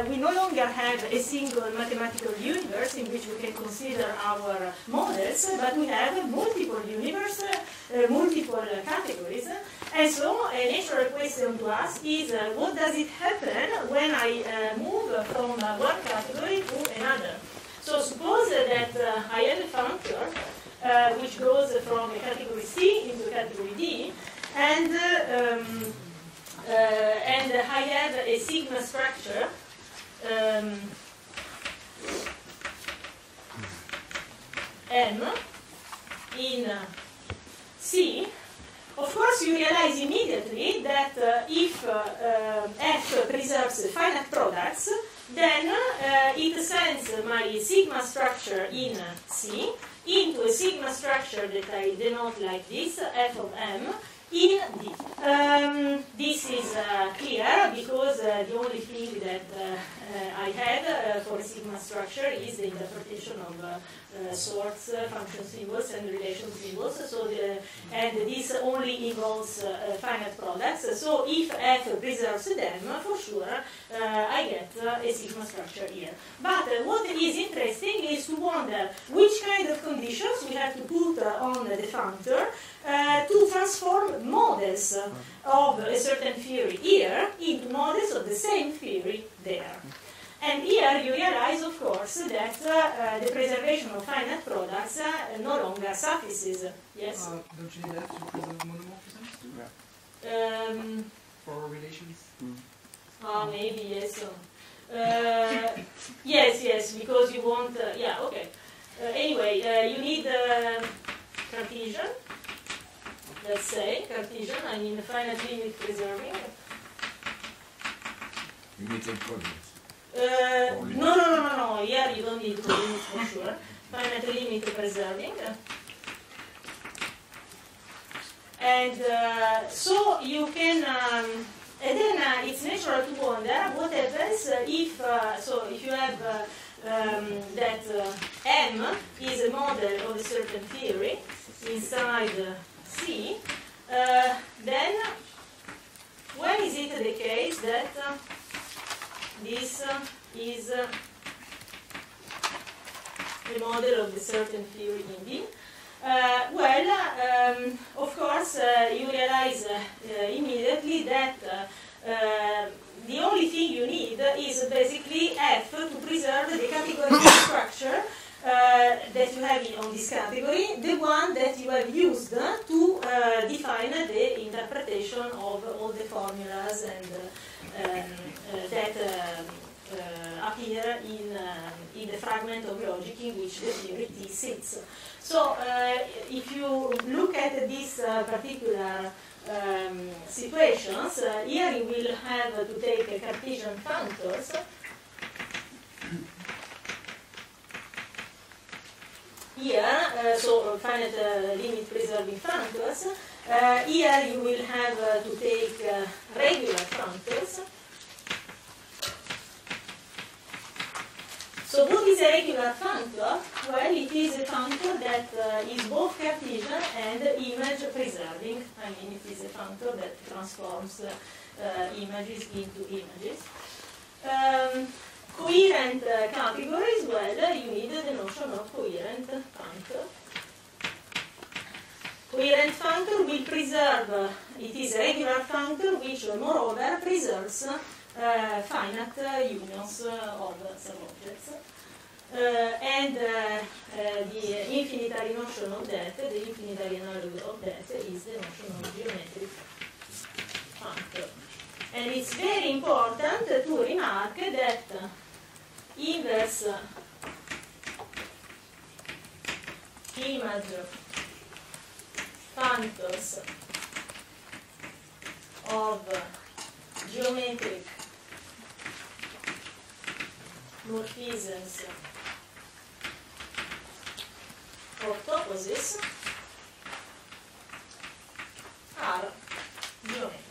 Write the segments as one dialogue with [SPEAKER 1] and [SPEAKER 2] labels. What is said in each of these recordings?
[SPEAKER 1] we no longer have a single mathematical universe in which we can consider our models, but we have multiple universes, multiple categories. And so a natural question to ask is, what does it happen when I move from one category to another? So suppose that I have a functor which goes from a category C into a category D, and I have a sigma structure M in C. Of course, you realize immediately that if F preserves finite products, then it sends my sigma structure in C into a sigma structure that I denote like this, F of M, in D. This is clear because the only thing that I had for a sigma structure is the interpretation of sorts, function symbols, and relation symbols. So and this only involves finite products. So if F preserves them, for sure I get a sigma structure here. But what is interesting is to wonder which kind of conditions we have to put on the functor to transform models of a certain theory here into models of the same theory there. And here you realize, of course, that the preservation of finite products no longer suffices. Yes?
[SPEAKER 2] Don't you need that to preserve monomorphisms too?
[SPEAKER 1] Yeah.
[SPEAKER 2] For relations?
[SPEAKER 1] Maybe, yes. Yes, because you want... yeah, okay. Anyway, you need Cartesian. Let's say Cartesian, I mean finite limit preserving.
[SPEAKER 3] You need some coordinates.
[SPEAKER 1] No. Here you don't need coordinates for sure. Finite limit preserving. And so you can, and then it's natural to wonder what happens if, so if you have that M is a model of a certain theory inside C, then when is it the case that this is a model of a certain theory in D? Of course, you realize immediately that the only thing you need is basically F to preserve the categorical structure that you have on this category, the one that you have used to define the interpretation of all the formulas and that appear in the fragment of logic in which the theory T sits. So if you look at these particular situations, here you will have to take Cartesian functors. Here, so finite limit preserving functors. Here you will have to take regular functors. So what is a regular functor? Well, it is a functor that is both Cartesian and image preserving. I mean, it is a functor that transforms images into images. Coherent categories, well, you need the notion of coherent functor. Coherent functor will preserve, it is a regular functor which, moreover, preserves finite unions of subobjects. And the infinitary notion of that, the infinitary analog of that, is the notion of geometric functor. And it's very important to remark that inverse image functors of geometric morphisms of toposes are geometric.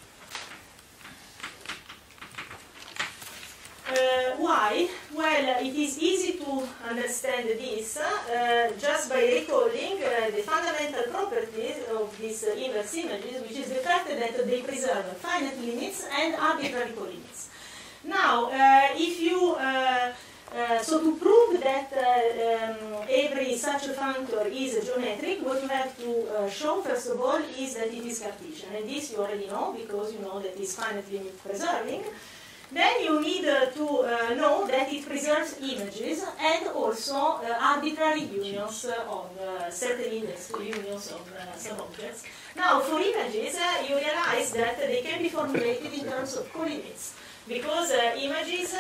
[SPEAKER 1] Why? Well, it is easy to understand this just by recalling the fundamental properties of these inverse images, which is the fact that they preserve finite limits and arbitrary colimits. Now, Now, if you so to prove that every such a functor is geometric, what you have to show first of all is that it is Cartesian, and this you already know because you know that it's finite limit preserving. Then you need to know that it preserves images and also arbitrary unions of certain index unions of subobjects. Now, for images, you realize that they can be formulated in terms of colimits, because images,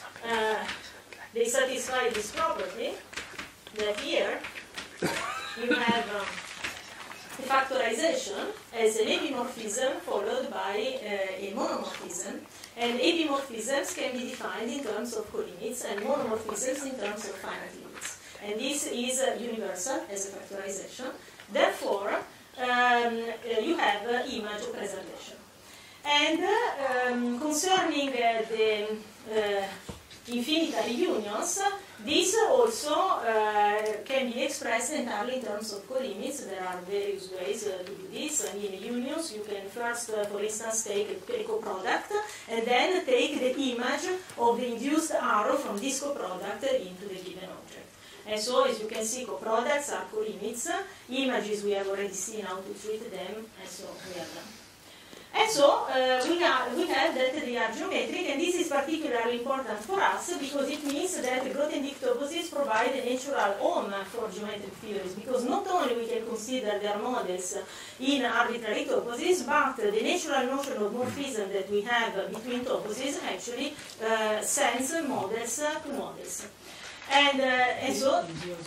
[SPEAKER 1] they satisfy this property that here you have a factorization as an epimorphism followed by a monomorphism. And epimorphisms can be defined in terms of colimits and monomorphisms in terms of finite limits. And this is universal as a factorization. Therefore, you have image preservation. And concerning the infinitary unions, this also can be expressed entirely in terms of colimits. There are various ways to do this. And in unions, you can first, for instance, take a coproduct and then take the image of the induced arrow from this coproduct into the given object. And so, as you can see, coproducts are colimits. Images, we have already seen how to treat them, and so we have them. And so we have that they are geometric, and this is particularly important for us because it means that the Grothendieck toposes provide a natural home for geometric theories, because not only we can consider their models in arbitrary toposes, but the natural notion of morphism that we have between toposes actually sends models to models. And so,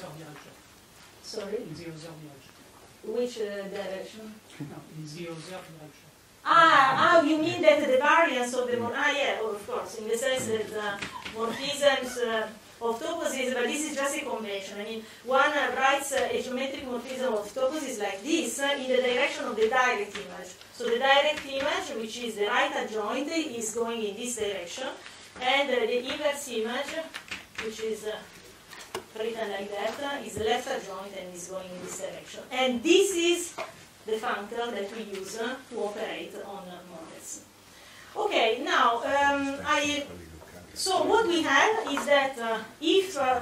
[SPEAKER 1] sorry? Which direction?
[SPEAKER 3] No, in 0, 0 direction.
[SPEAKER 1] You mean that the variance of the yeah, of course, in the sense that morphisms of toposes, but this is just a convention. I mean, one writes a geometric morphism of toposes like this in the direction of the direct image. So the direct image, which is the right adjoint, is going in this direction, and the inverse image, which is written like that, is the left adjoint and is going in this direction. And this is the functor that we use to operate on models. Okay, now, so what we have is that if...
[SPEAKER 4] so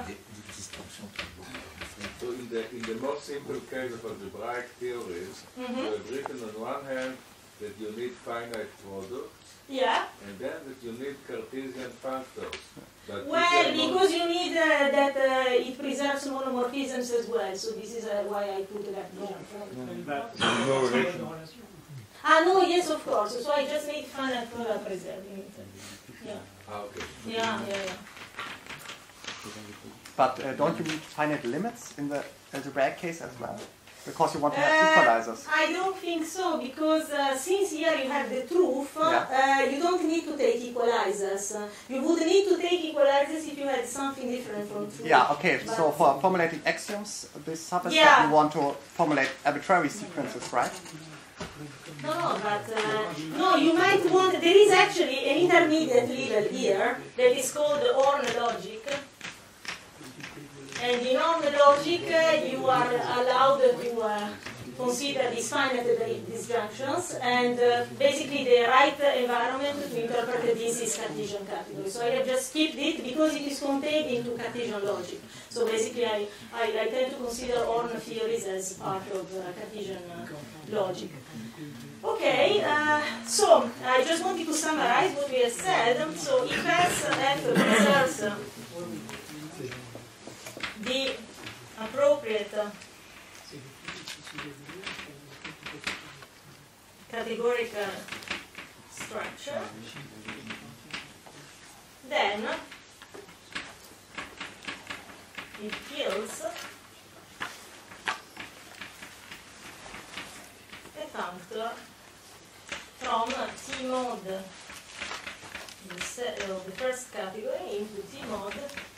[SPEAKER 4] in the most simple case of algebraic theories, you have written on one hand that you need finite products,
[SPEAKER 1] yeah,
[SPEAKER 4] and then that you need Cartesian functors. But
[SPEAKER 1] well, because you need that it preserves monomorphisms as well, so this is why I put that down.
[SPEAKER 4] no relation.
[SPEAKER 1] No, yes, of course. So I just need finite product preserving it. Yeah.
[SPEAKER 4] Okay.
[SPEAKER 1] Yeah.
[SPEAKER 5] But don't you need finite limits in the algebraic case as well? Because you want to have equalizers.
[SPEAKER 1] I don't think so, because since here you have the truth, you don't need to take equalizers. You would need to take equalizers if you had something different from truth.
[SPEAKER 5] Yeah, okay, but so for formulating axioms, this supposes
[SPEAKER 1] yeah.
[SPEAKER 5] that you want to formulate arbitrary sequences, right?
[SPEAKER 1] No, but no, you might want, there is actually an intermediate level here that is called the Horn logic. And in Horn logic, you are allowed to consider these finite disjunctions, and basically the right environment to interpret this is Cartesian category. So I have just skipped it because it is contained into Cartesian logic. So basically I tend to consider Horn theories as part of Cartesian logic. Okay, so I just wanted to summarize what we have said. So if F preserves the appropriate categorical structure, then it yields a functor from T mod of the first category into T mod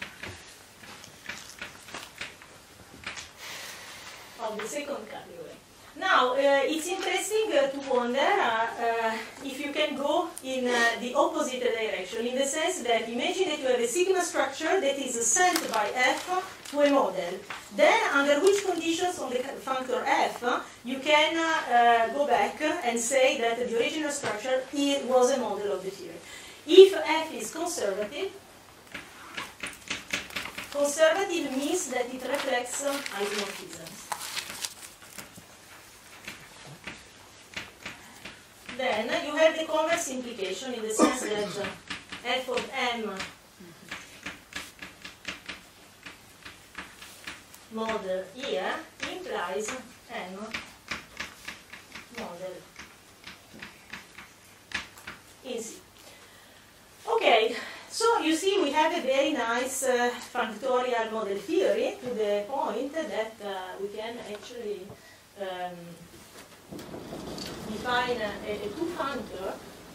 [SPEAKER 1] of the second category. Now, it's interesting to wonder if you can go in the opposite direction, in the sense that imagine that you have a sigma structure that is sent by F to a model. Then, under which conditions on the functor F, you can go back and say that the original structure was a model of the theory. if f is conservative, conservative means that it reflects isomorphisms. Then you have the converse implication in the sense that f of m model here implies m model in C. Okay, so you see we have a very nice functorial model theory to the point that we can actually define a two-functor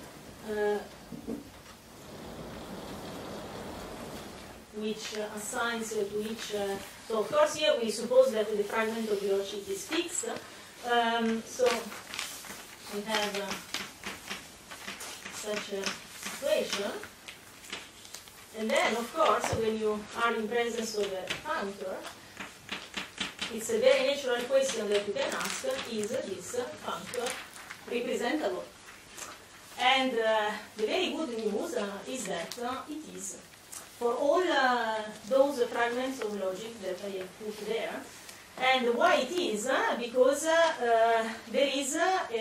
[SPEAKER 1] which assigns to each. So of course here we suppose that the fragment of the sheet is fixed. So we have such a situation. And then of course when you are in presence of a functor, it's a very natural question that you can ask, is this functor representable? And the very good news is that it is. For all those fragments of logic that I have put there. And why it is? Because there is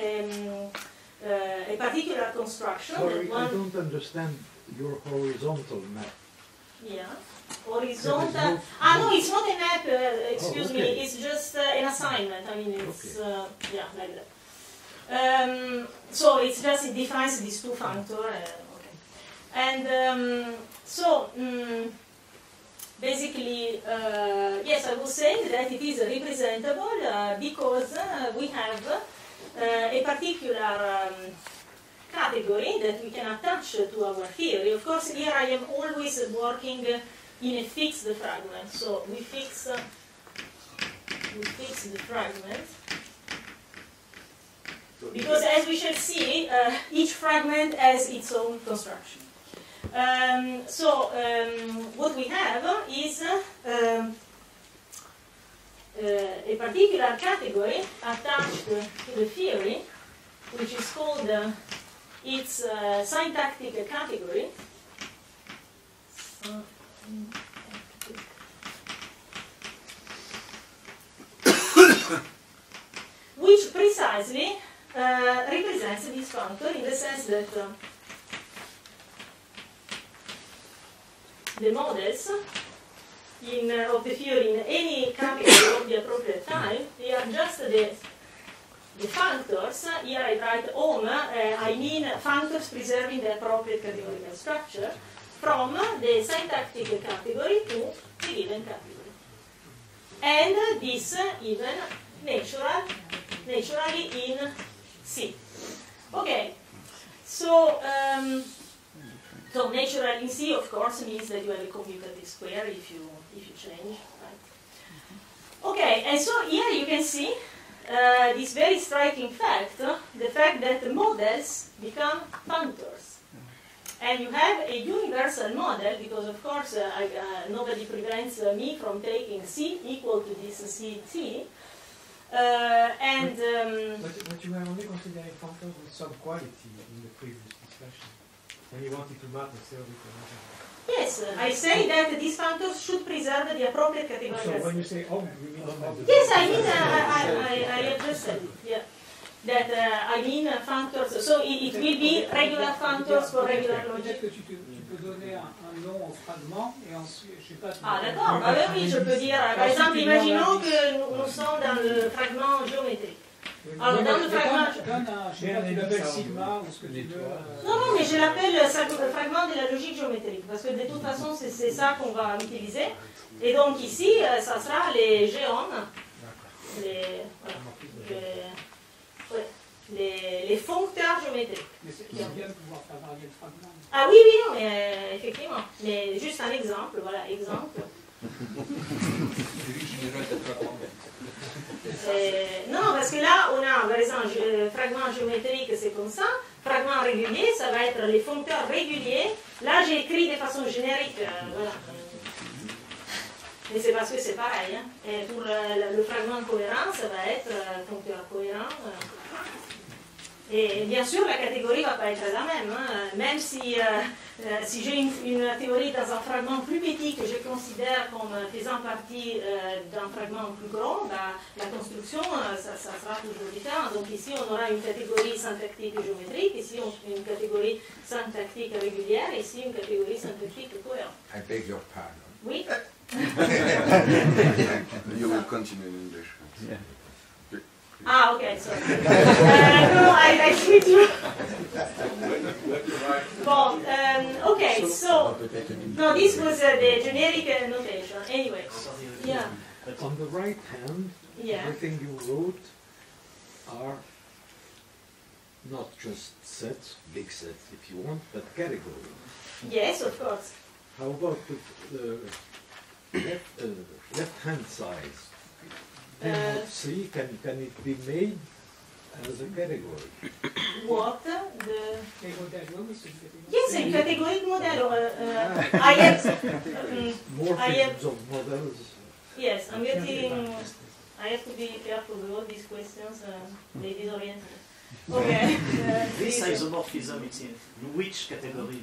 [SPEAKER 1] a particular construction.
[SPEAKER 6] Sorry, I don't understand your horizontal map.
[SPEAKER 1] Yeah. Horizontal. No, it's not a map, excuse me, it's just an assignment. I mean, it's, yeah, like that. So it's just, it defines these two functors. Okay. And basically, yes, I was saying that it is representable because we have a particular category that we can attach to our theory. Of course, here I am always working in a fixed fragment. So we fix the fragment. Because as we shall see, each fragment has its own construction. What we have is a particular category attached to the theory, which is called its syntactic category. Which precisely represents this functor in the sense that the models of the theory in any category of the appropriate time, they are just the functors. Here I write OM, I mean functors preserving the appropriate categorical structure from the syntactic category to the given category. And this even naturally in C. Okay, so natural in C, of course, means that you have a commutative square if you change, right? Okay, and so here you can see this very striking fact, the fact that the models become functors. And you have a universal model, because of course nobody prevents me from taking C equal to this CT.
[SPEAKER 3] But you were only considering functors with some quality in the previous discussion. When you wanted to map the theoretical model.
[SPEAKER 1] Yes, I say that these functors should preserve the appropriate categorical.
[SPEAKER 3] So when you say you mean
[SPEAKER 1] yes, I mean I have just said it. Yeah. That I mean functors. So it will be regular functors for regular logic. Ah d'accord, oui, je peux dire, par exemple, imaginons que nous sommes dans le fragment géométrique. Alors dans le fragment... Non, mais je l'appelle le fragment de la logique géométrique, parce que de toute façon c'est ça qu'on va utiliser. Et donc ici, ça sera les géomes, les foncteurs géométriques.
[SPEAKER 3] Mais c'est bien de pouvoir faire varier le fragment.
[SPEAKER 1] Ah oui, non, mais effectivement. Mais juste un exemple, voilà, exemple. Non, parce que là, on a, par exemple, fragment géométrique, c'est comme ça. Fragment régulier, ça va être les foncteurs réguliers. Là, j'ai écrit de façon générique, voilà. Mais c'est parce que c'est pareil. Hein. Et pour le fragment cohérent, ça va être foncteur cohérent. Et bien sûr, la catégorie ne va pas être la même. Hein. Même si, si j'ai une théorie dans un fragment plus petit que je considère comme faisant partie d'un fragment plus grand, bah, la construction, ça sera toujours différent. Donc ici, on aura une catégorie syntactique géométrique, ici, une catégorie syntactique régulière, ici, une catégorie syntactique cohérente.
[SPEAKER 7] I beg your pardon.
[SPEAKER 1] Oui.
[SPEAKER 7] You will continue in English.
[SPEAKER 5] Yeah.
[SPEAKER 1] Ah, okay, sorry. No, I switch you. Bon, okay, so, no, this was the generic notation. Anyway, yeah.
[SPEAKER 6] On the right hand,
[SPEAKER 1] Yeah.
[SPEAKER 6] everything you wrote are not just sets, big sets if you want, but categories.
[SPEAKER 1] Yes, of course.
[SPEAKER 6] How about the left-hand side? Then C, can it be made as a category?
[SPEAKER 1] What? Yes, in categoric model. I have.
[SPEAKER 6] Morphisms of models.
[SPEAKER 1] Yes, I'm getting. I have to be careful with all these questions. They disorient me. Okay.
[SPEAKER 8] This isomorphism, it's in which category?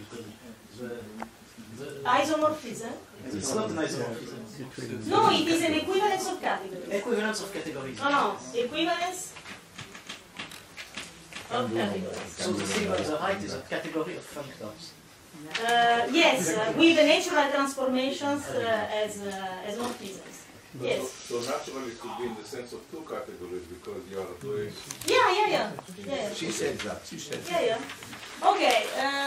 [SPEAKER 1] Isomorphism?
[SPEAKER 8] It's not an isomorphism.
[SPEAKER 1] No, it is an equivalence of categories.
[SPEAKER 8] Equivalence of categories.
[SPEAKER 1] No, equivalence of categories.
[SPEAKER 8] So the thing on the right is a category of functors.
[SPEAKER 1] Yes, with the natural transformations as morphisms. Yes.
[SPEAKER 4] So naturally it could be in the sense of two categories because you are doing...
[SPEAKER 1] Yeah.
[SPEAKER 7] She said that. She said that.
[SPEAKER 1] Yeah. Okay.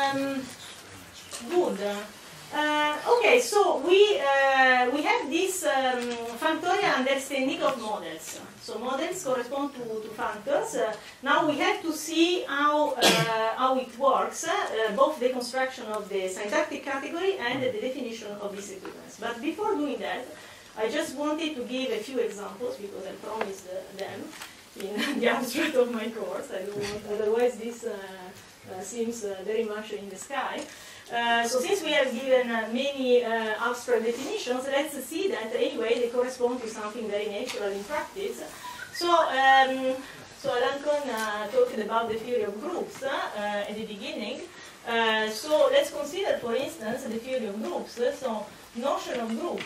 [SPEAKER 1] Good. Okay, so we have this functorial understanding of models. So models correspond to functors. Now we have to see how it works, both the construction of the syntactic category and the definition of this equivalence. But before doing that, I just wanted to give a few examples because I promised them in the abstract of my course. I don't want, otherwise this seems very much in the sky. So since we have given many abstract definitions, let's see that anyway they correspond to something very natural in practice. So, Alan Kohn talked about the theory of groups at the beginning. So let's consider, for instance, the theory of groups. So notion of group.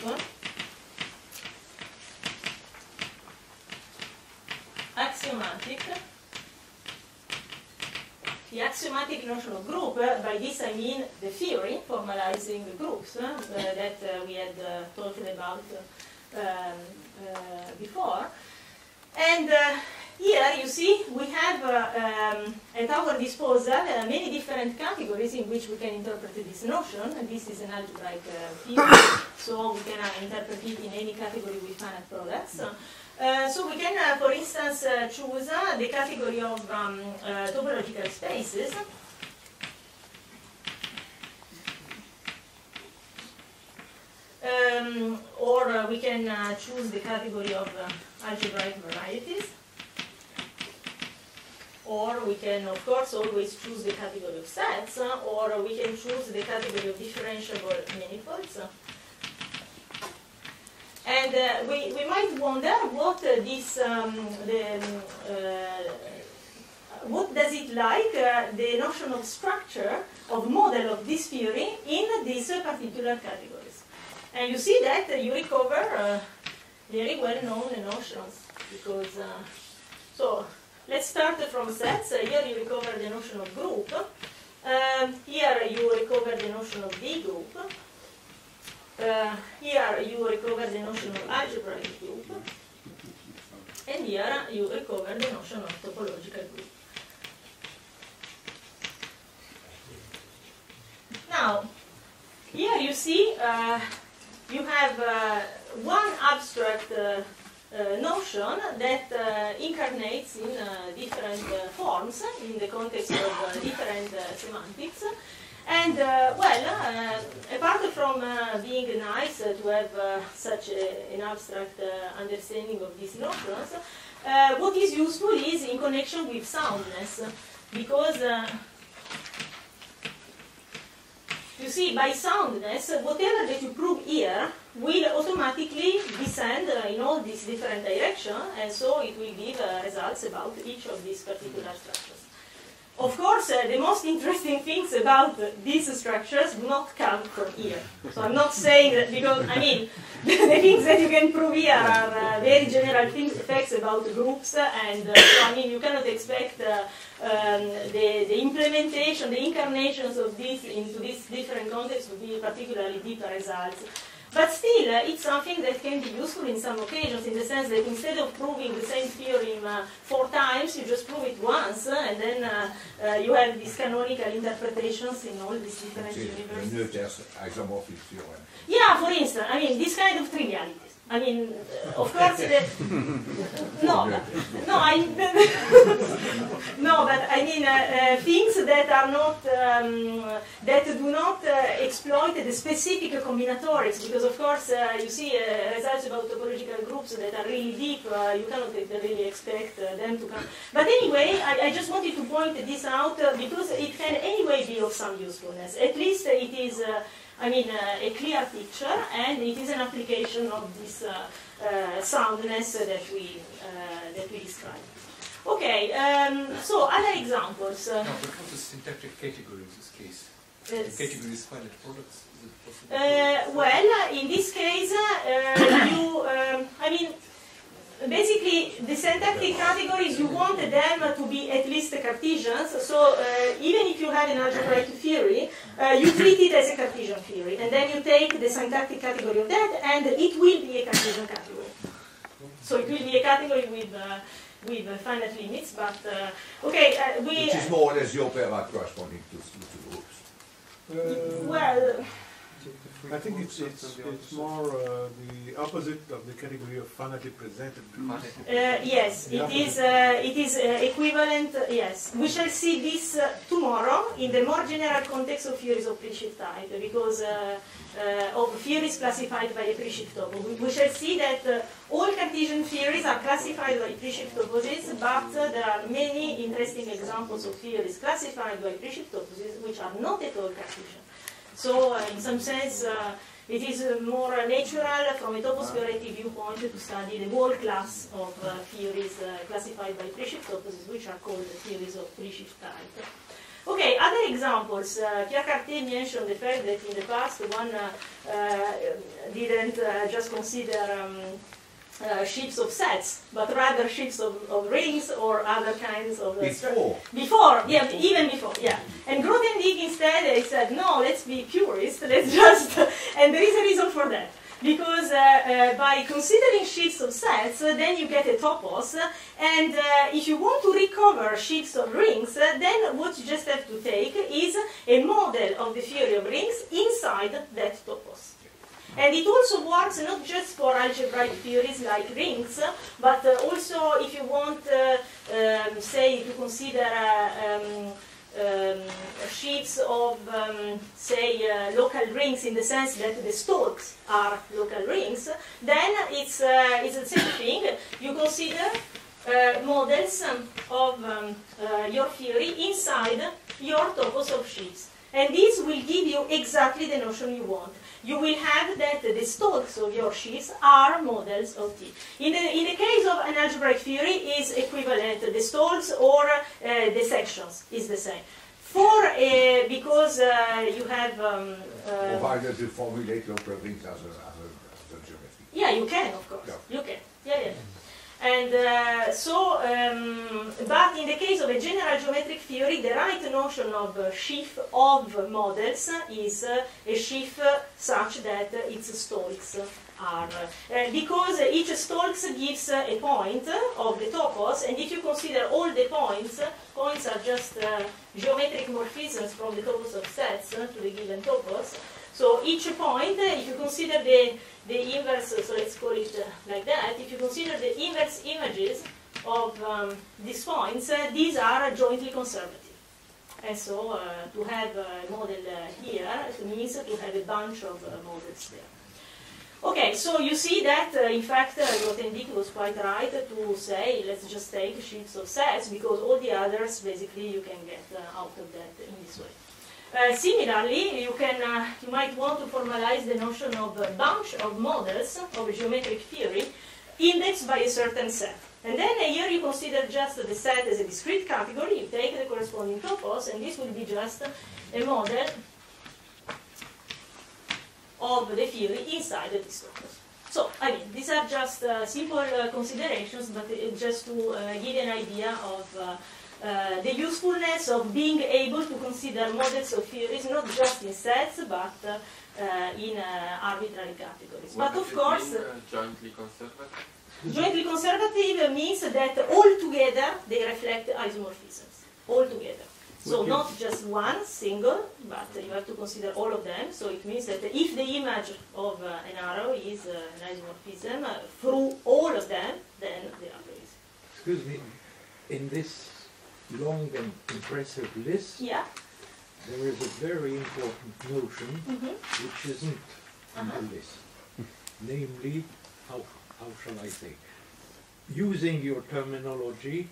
[SPEAKER 1] Axiomatic. The axiomatic notion of group, by this I mean the theory formalizing the groups that we had talked about before. And here you see we have at our disposal many different categories in which we can interpret this notion. And this is an algebraic theory, so we can interpret it in any category with finite products. So we can, for instance, choose the category of topological spaces. Or we can choose the category of algebraic varieties. Or we can, of course, always choose the category of sets, or we can choose the category of differentiable manifolds. And we might wonder what what does it like, the notion of structure, of model of this theory in these particular categories. And you see that you recover very well-known notions, because, so let's start from sets. Here you recover the notion of group. Here you recover the notion of D group. Here you recover the notion of algebraic group, and here you recover the notion of topological group. Now, here you see you have one abstract notion that incarnates in different forms in the context of different semantics. And, apart from being nice to have such an abstract understanding of these notions, what is useful is in connection with soundness. Because, you see, by soundness, whatever that you prove here will automatically descend in all these different directions, and so it will give results about each of these particular structures. of course, the most interesting things about these structures do not come from here. So I'm not saying that because, I mean, the things that you can prove here are very general effects about groups, and so, I mean, you cannot expect the implementation, the incarnations of this into these different contexts to be particularly deeper results. But still, it's something that can be useful in some occasions, in the sense that instead of proving the same theorem 4 times, you just prove it once, and then you have these canonical interpretations in all these different universes. Yeah, for instance, I mean, this kind of trivialities. I mean, of course, no, but I mean things that are not that do not exploit the specific combinatorics, because of course you see results about topological groups that are really deep. You cannot really expect them to come. But anyway, I just wanted to point this out because it can anyway be of some usefulness. At least it is. I mean, a clear picture, and it is an application of this soundness that we described. Okay, so other examples.
[SPEAKER 2] No, because the syntactic category in this case. The category is finite products. Is it possible?
[SPEAKER 1] Well, in this case, I mean, basically, the syntactic categories, you want them to be at least Cartesians. So even if you have an algebraic theory, you treat it as a Cartesian theory. And then you take the syntactic category of that, and it will be a Cartesian category. So it will be a category with finite limits. But, okay,
[SPEAKER 7] which is more or less the opera corresponding to groups.
[SPEAKER 1] Well,
[SPEAKER 3] I think it's more the opposite of the category of finitely presented.
[SPEAKER 1] Yes, it is equivalent. Yes, we shall see this tomorrow in the more general context of theories of preshift type, because of theories classified by a preshift topo. We shall see that all Cartesian theories are classified by preshift toposes, but there are many interesting examples of theories classified by preshift toposes which are not at all Cartesian. So, in some sense, it is more natural from a topos theoretic viewpoint to study the whole class of theories classified by preshift toposes, which are called theories of preshift type. Okay, other examples. Pierre Cartier mentioned the fact that in the past one didn't just consider shapes of sets, but rather shapes of rings or other kinds of before, yeah, even before, yeah. And Grothendieck instead said, no, let's be purists, let's just, and there is a reason for that. Because by considering shapes of sets, then you get a topos, and if you want to recover shapes of rings, then what you just have to take is a model of the theory of rings inside that topos. And it also works not just for algebraic theories like rings, but also if you want, say, to consider sheets of, say, local rings in the sense that the stalks are local rings, then it's the same thing. You consider models of your theory inside your topos of sheets. And this will give you exactly the notion you want. You will have that the stalks of your sheets are models of T. In the case of an algebraic theory, is equivalent. The stalks or the sections is the same. Because you have.
[SPEAKER 7] Provided you formulate local rings as a geometry.
[SPEAKER 1] Yeah, you can, of course. Yeah. You can. Yeah. And but in the case of a general geometric theory, the right notion of sheaf of models is a sheaf such that its stalks are, because each stalks gives a point of the topos, and if you consider all the points are just geometric morphisms from the topos of sets to the given topos. So each point, if you consider the inverse, so let's call it like that, if you consider the inverse images of these points, these are jointly conservative. And so to have a model here means to have a bunch of models there. Okay, so you see that, in fact, Grothendieck was quite right to say, let's just take sheets of sets, because all the others, basically, you can get out of that in this way. Similarly, you might want to formalize the notion of a bunch of models of a geometric theory indexed by a certain set. And then here you consider just the set as a discrete category, you take the corresponding topos, and this will be just a model of the theory inside this topos. So, I mean, these are just simple considerations, but just to give you an idea of the usefulness of being able to consider models of theories not just in sets, but in arbitrary categories.
[SPEAKER 9] What
[SPEAKER 1] but of course,
[SPEAKER 9] jointly conservative?
[SPEAKER 1] Jointly conservative means that all together they reflect isomorphisms. All together. So not just one single, but you have to consider all of them. So it means that if the image of an arrow is an isomorphism through all of them, then the arrow is.
[SPEAKER 6] Excuse me, in this long and impressive list, there is a very important notion which isn't in the list. Namely, how shall I say, using your terminology,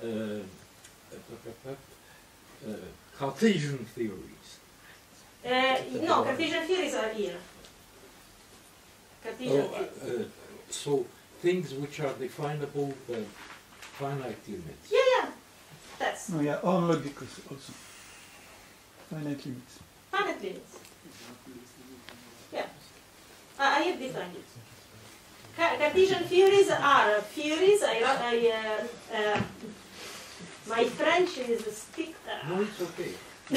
[SPEAKER 6] Cartesian theories.
[SPEAKER 1] No, Cartesian theories are here. Cartesian theories.
[SPEAKER 6] So things which are definable by finite limits.
[SPEAKER 1] Yeah. That's.
[SPEAKER 10] No, all logic also. Finite limits.
[SPEAKER 1] Finite limits. Yeah. I have defined it. Cartesian theories are theories. My French is stick.
[SPEAKER 6] No, it's okay.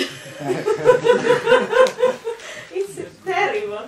[SPEAKER 1] It's terrible.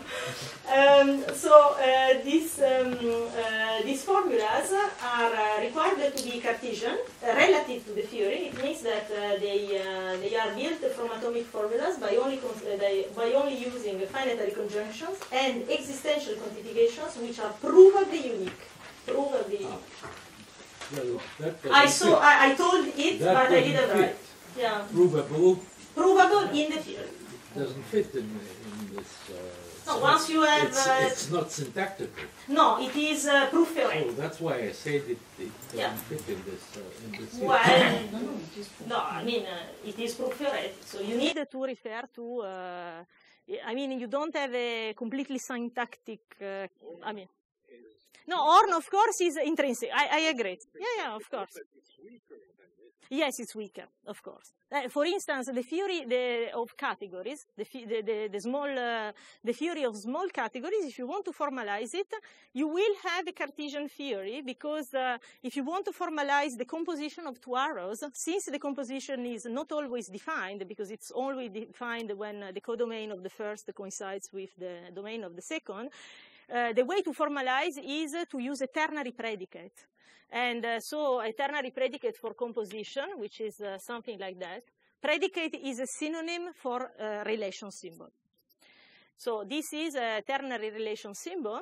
[SPEAKER 1] These formulas are required to be Cartesian relative to the theory. It means that they are built from atomic formulas by only using finitary conjunctions and existential quantifications, which are provably unique. Provably unique.
[SPEAKER 6] Well,
[SPEAKER 1] I told it, but I didn't write. Yeah. Provable in the theory.
[SPEAKER 6] Doesn't fit in this.
[SPEAKER 1] No, once you have.
[SPEAKER 6] It's not syntactical.
[SPEAKER 1] No, it is proof theoretic.
[SPEAKER 6] Oh, that's why I said it doesn't fit in this.
[SPEAKER 1] Well, no, I mean, it is proof theoretic. So you need to refer to. I mean, you don't have a completely syntactic. I mean. No, Orn, of course, is intrinsic. I agree. Yeah, of course. Yes, it's weaker, of course. For instance, the theory of categories, the theory of small categories, if you want to formalize it, you will have a Cartesian theory, because if you want to formalize the composition of two arrows, since the composition is not always defined, because it's only defined when the codomain of the first coincides with the domain of the second, the way to formalize is to use a ternary predicate. And so a ternary predicate for composition, which is something like that. Predicate is a synonym for relation symbol. So this is a ternary relation symbol,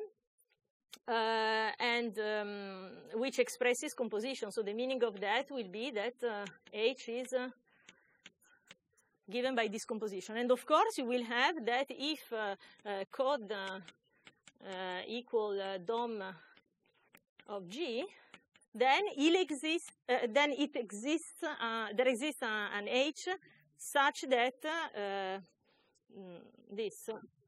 [SPEAKER 1] which expresses composition. So the meaning of that will be that H is given by this composition. And of course, you will have that if code equal dom of G, then there exists an H such that this.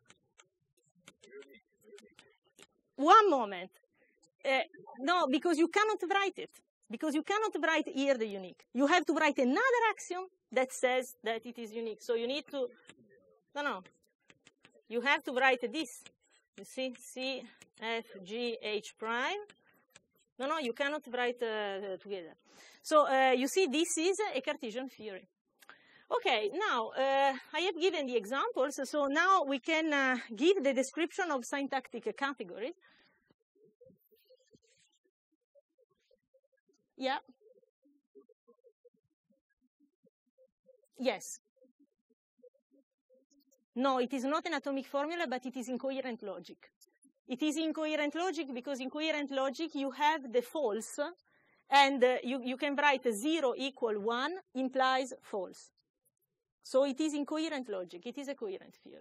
[SPEAKER 1] One moment. No, because you cannot write it. Because you cannot write here the unique. You have to write another axiom that says that it is unique. So you need to. No. You have to write this. You see, C, F, G, H prime. No, you cannot write together. So you see, this is a Cartesian theory. Okay, now I have given the examples. So now we can give the description of syntactic categories. Yeah. Yes. No, it is not an atomic formula, but it is incoherent logic. It is incoherent logic because in coherent logic you have the false, and you can write 0 equal 1 implies false. So it is incoherent logic. It is a coherent theory.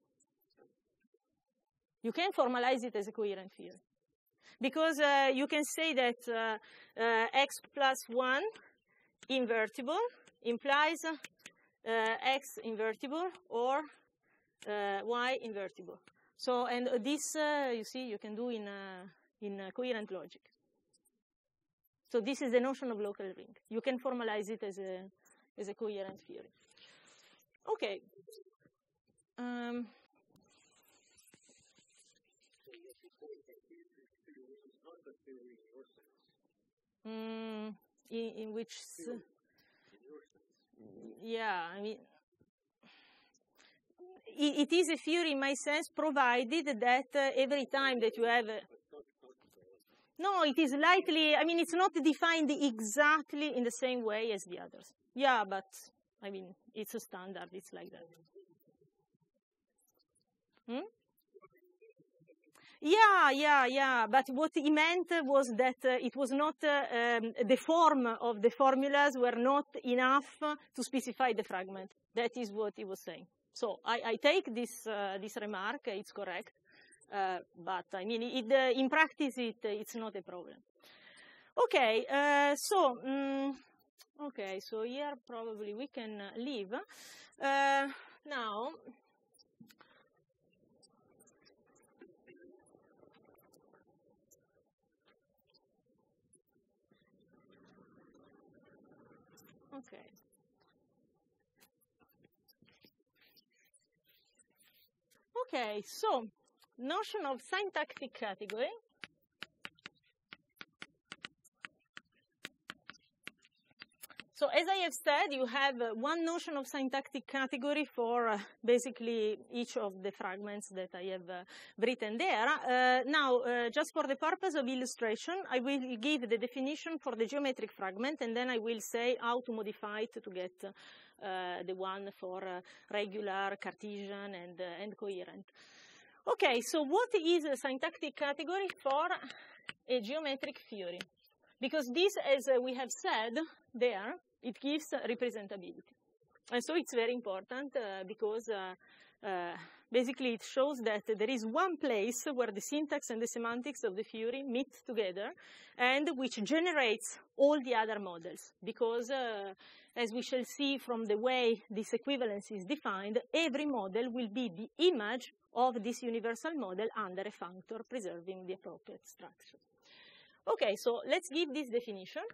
[SPEAKER 1] You can formalize it as a coherent theory. Because you can say that x plus 1 invertible implies x invertible or y invertible. So, and this, you see, you can do in in coherent logic. So this is the notion of local ring. You can formalize it as a coherent theory. Okay. In which, yeah, I mean, it is a theory in my sense, provided that every time that you have no, it is likely, I mean, it's not defined exactly in the same way as the others. Yeah, but, I mean, it's a standard, it's like that. Yeah, but what he meant was that it was not, the form of the formulas were not enough to specify the fragment. That is what he was saying. So I take this remark, it's correct. But I mean, in practice, it's not a problem. Okay, so here probably we can leave. Now, okay. Okay, so notion of syntactic category. So as I have said, you have one notion of syntactic category for basically each of the fragments that I have written there. Now, just for the purpose of illustration, I will give the definition for the geometric fragment, and then I will say how to modify it to get the one for regular, Cartesian, and coherent. Okay, so what is a syntactic category for a geometric theory? Because this, as we have said there, it gives representability. And so it's very important because basically it shows that there is one place where the syntax and the semantics of the theory meet together and which generates all the other models. Because as we shall see from the way this equivalence is defined, every model will be the image of this universal model under a functor preserving the appropriate structure. Okay, so let's give this definition.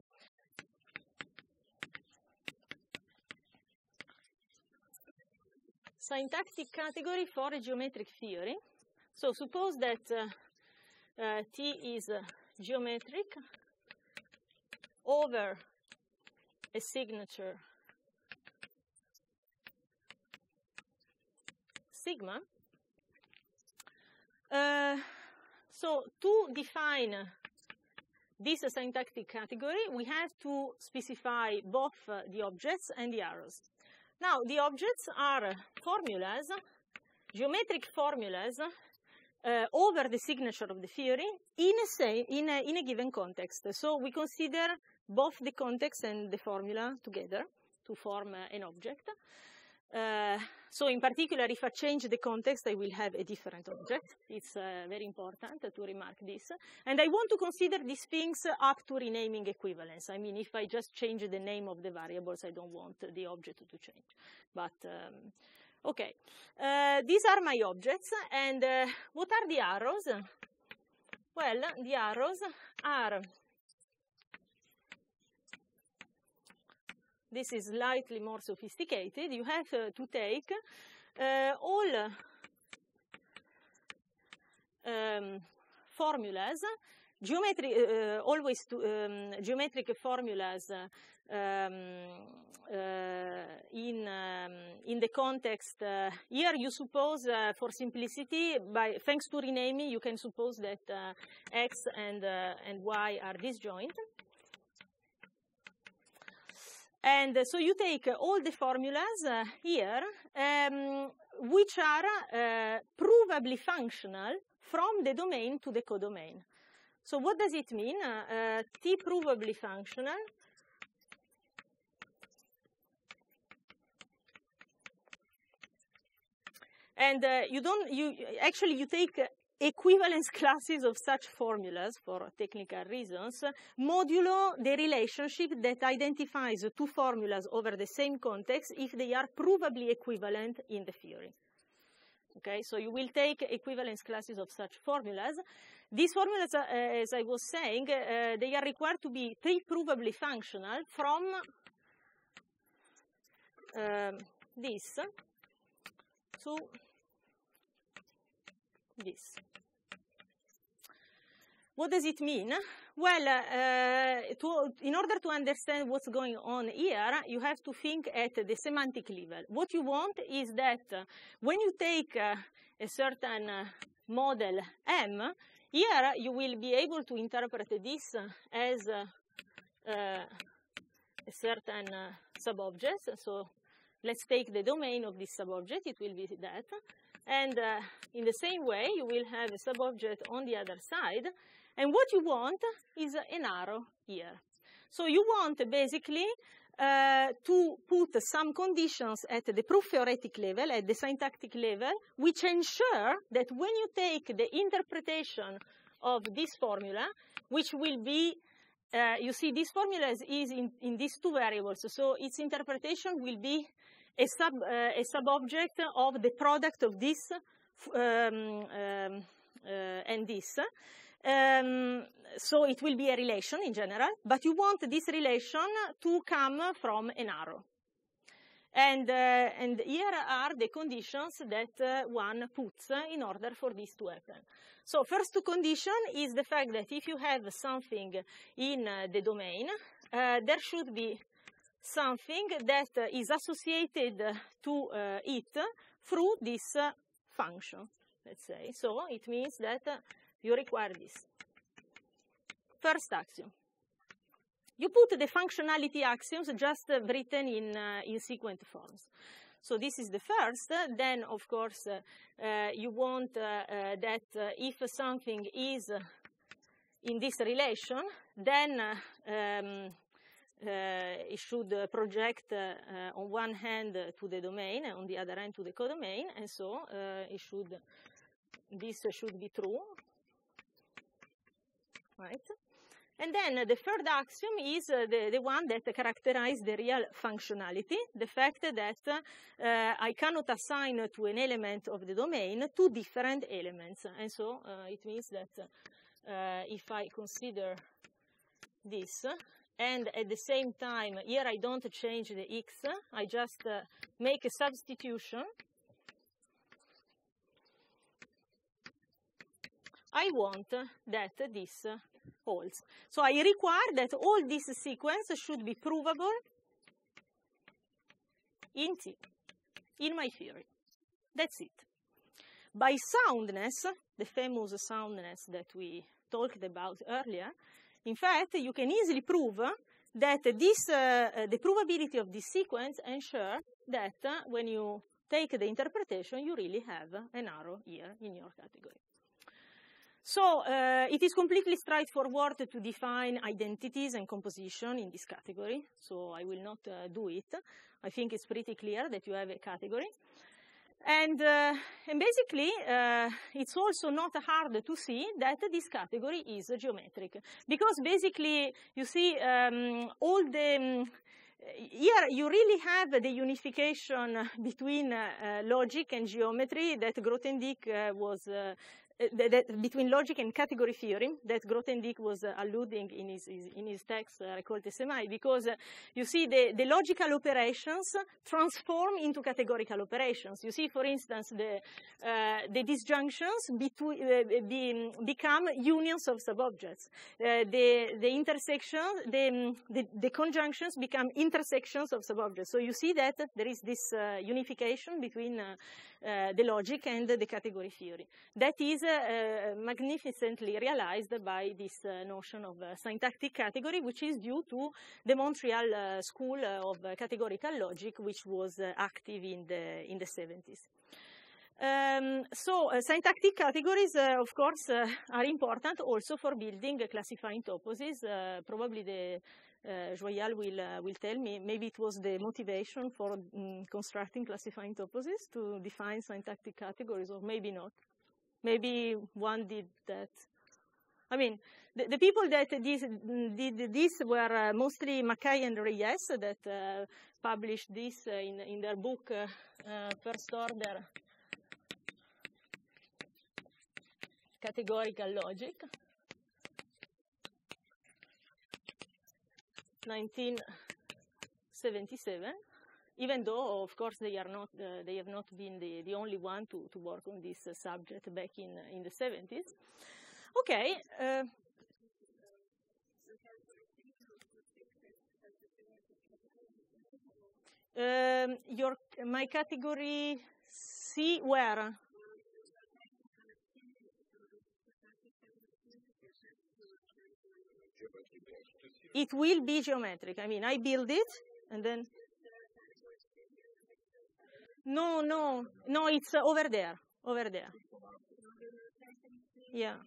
[SPEAKER 1] Syntactic category for a geometric theory. So suppose that T is geometric over a signature sigma. So to define this syntactic category, we have to specify both the objects and the arrows. Now, the objects are formulas, geometric formulas, over the signature of the theory in a given context. So we consider both the context and the formula together to form an object. So in particular, if I change the context, I will have a different object. It's very important to remark this. And I want to consider these things up to renaming equivalence. I mean, if I just change the name of the variables, I don't want the object to change. But, okay. These are my objects. And what are the arrows? Well, the arrows are... This is slightly more sophisticated. You have to take all formulas, geometric formulas in the context. Here you suppose, for simplicity, thanks to renaming, you can suppose that x and y are disjoint. And so you take all the formulas here, which are provably functional from the domain to the codomain. So what does it mean? T provably functional. And you take equivalence classes of such formulas for technical reasons, modulo the relationship that identifies two formulas over the same context if they are provably equivalent in the theory. Okay, so you will take equivalence classes of such formulas. These formulas, as I was saying, they are required to be pre-provably functional from this to this. What does it mean? Well, in order to understand what's going on here, you have to think at the semantic level. What you want is that when you take a certain model M, here you will be able to interpret this as a certain subobject. So let's take the domain of this subobject. It will be that. And in the same way, you will have a subobject on the other side. And what you want is an arrow here. So you want basically to put some conditions at the proof-theoretic level, at the syntactic level, which ensure that when you take the interpretation of this formula, which will be, you see, this formula is in these two variables. So its interpretation will be a subobject of the product of this and this. So it will be a relation in general, but you want this relation to come from an arrow. And here are the conditions that one puts in order for this to happen. So first condition is the fact that if you have something in the domain, there should be something that is associated to it through this function, let's say. So it means that you require this. First axiom. You put the functionality axioms just written in sequent forms. So this is the first. Then, of course, you want that if something is in this relation, then it should project on one hand to the domain, and on the other hand to the codomain, and so this should be true. Right? And then the third axiom is the one that characterizes the real functionality, the fact that I cannot assign to an element of the domain two different elements. And so it means that if I consider this, and at the same time, here I don't change the x, I just make a substitution, I want that this holds. So I require that all this sequence should be provable in T, in my theory. That's it. By soundness, the famous soundness that we talked about earlier, in fact, you can easily prove that this, the provability of this sequence ensures that when you take the interpretation, you really have an arrow here in your category. So it is completely straightforward to define identities and composition in this category. So I will not do it. I think it's pretty clear that you have a category. And basically, it's also not hard to see that this category is geometric. Because basically, you see, all the... here you really have the unification between logic and geometry that Grothendieck was... between logic and category theory that Grothendieck was alluding in his text, Raccolte Semai, because you see the logical operations transform into categorical operations. You see, for instance, the disjunctions become unions of subobjects. The intersections, the conjunctions become intersections of subobjects. So you see that there is this unification between the logic and the category theory. That is magnificently realized by this notion of syntactic category, which is due to the Montreal school of categorical logic, which was active in the 70s. So syntactic categories, of course, are important also for building classifying toposes. Probably the Joyal will tell me, maybe it was the motivation for constructing classifying toposes to define syntactic categories, or maybe not. Maybe one did that. I mean, the people that did this were mostly Mackay and Reyes that published this in their book, First Order categorical logic, 1977. Even though, of course, they have not been the only one to work on this subject back in the 70s. Okay. My category C, where? It will be geometric. I mean, I build it, and then... No, it's over there. Yeah,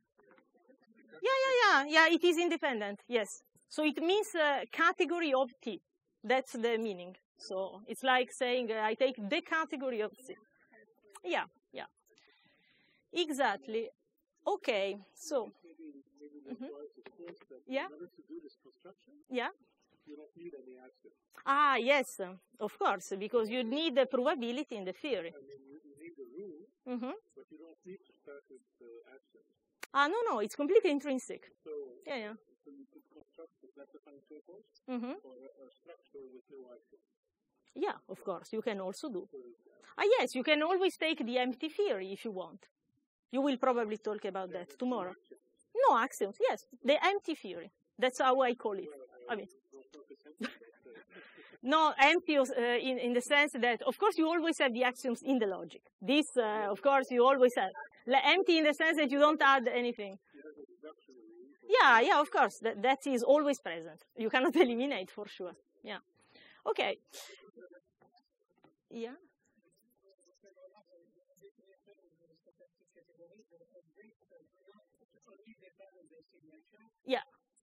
[SPEAKER 1] it is independent, yes. So it means category of T. That's the meaning. So it's like saying I take the category of C. Yeah. Exactly. Okay, so... Yeah? Yeah?
[SPEAKER 3] You don't need any axioms.
[SPEAKER 1] Ah, yes, of course, because you need the probability in the theory.
[SPEAKER 3] I mean, you need the rule, but you don't need to start with the axioms.
[SPEAKER 1] Ah, no, it's completely intrinsic.
[SPEAKER 3] So,
[SPEAKER 1] yeah.
[SPEAKER 3] So you could construct a defined topos or a structure with no axioms.
[SPEAKER 1] Yeah, of course, you can also do. Yes, you can always take the empty theory if you want. You will probably talk about that tomorrow. No axioms, yes, the empty theory. That's how I call it. I mean, no, empty in the sense that, of course, you always have the axioms in the logic. This, of course, you always have. Empty in the sense that you don't add anything. Yeah, of course, that is always present. You cannot eliminate for sure. Yeah. Okay. Yeah. Yeah.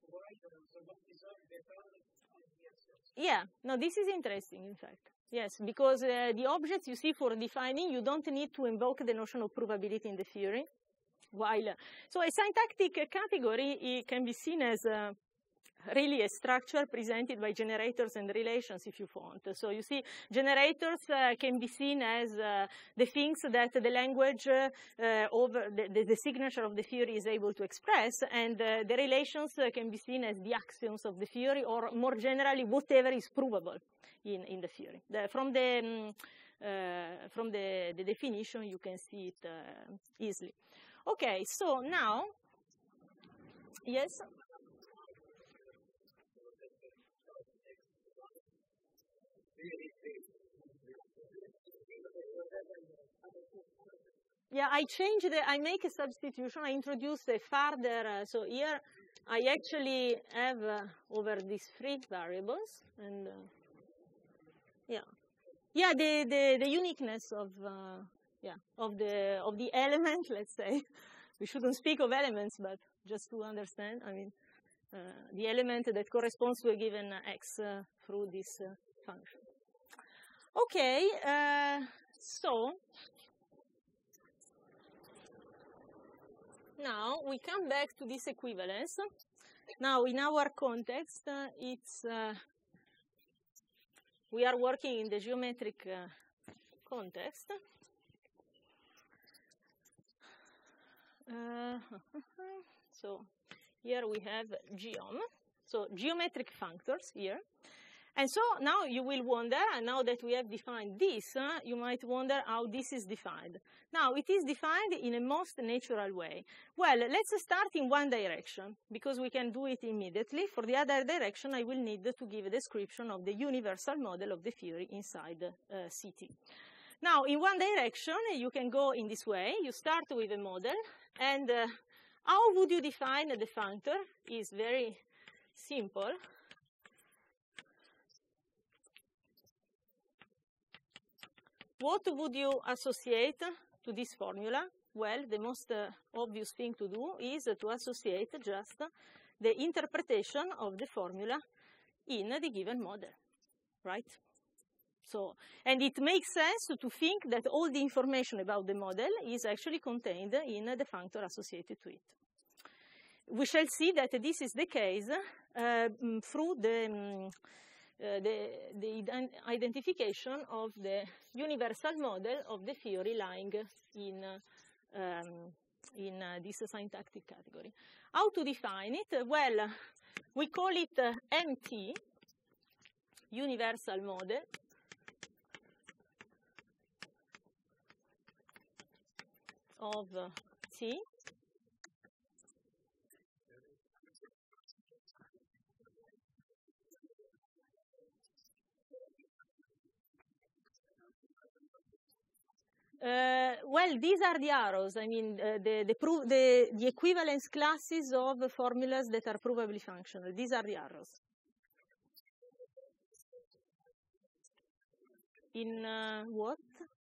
[SPEAKER 1] Yeah, no, this is interesting, in fact. Yes, because the objects you see for defining, you don't need to invoke the notion of probability in the theory. So a syntactic category it can be seen as really a structure presented by generators and relations, if you want. So you see, generators can be seen as the things that the language over the signature of the theory is able to express, and the relations can be seen as the axioms of the theory, or more generally, whatever is provable in the theory. From the definition, you can see it easily. Okay, so now, yes. Yeah, I make a substitution. I introduce a further, so here I actually have over these three variables, and the uniqueness of the element. Let's say we shouldn't speak of elements, but just to understand, I mean, the element that corresponds to a given x through this function. Okay, so now we come back to this equivalence. Now, in our context, we are working in the geometric context. So here we have geom, so geometric functors here. And so now you will wonder, and now that we have defined this, you might wonder how this is defined. Now, it is defined in a most natural way. Well, let's start in one direction, because we can do it immediately. For the other direction, I will need to give a description of the universal model of the theory inside CT. Now, in one direction, you can go in this way. You start with a model, and how would you define the functor? Is very simple. What would you associate to this formula? Well, the most obvious thing to do is to associate just the interpretation of the formula in the given model, right? So, and it makes sense to think that all the information about the model is actually contained in the functor associated to it. We shall see that this is the case through the identification of the universal model of the theory lying in this syntactic category. How to define it? Well, we call it MT, universal model. Of T. Well, these are the arrows. I mean, the equivalence classes of formulas that are provably functional. These are the arrows. In what?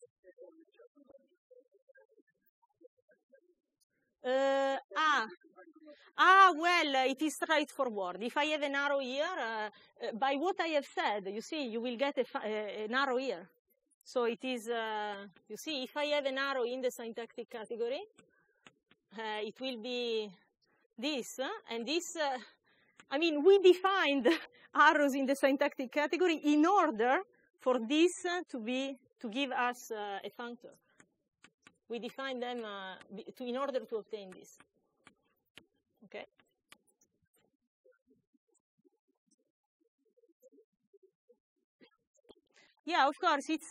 [SPEAKER 1] Well, it is straightforward. If I have an arrow here, by what I have said, you see, you will get an arrow here. So it is, you see, if I have an arrow in the syntactic category, it will be this, and this, I mean, we defined arrows in the syntactic category in order for this to give us a functor. We define them in order to obtain this. Okay. Yeah, of course, it's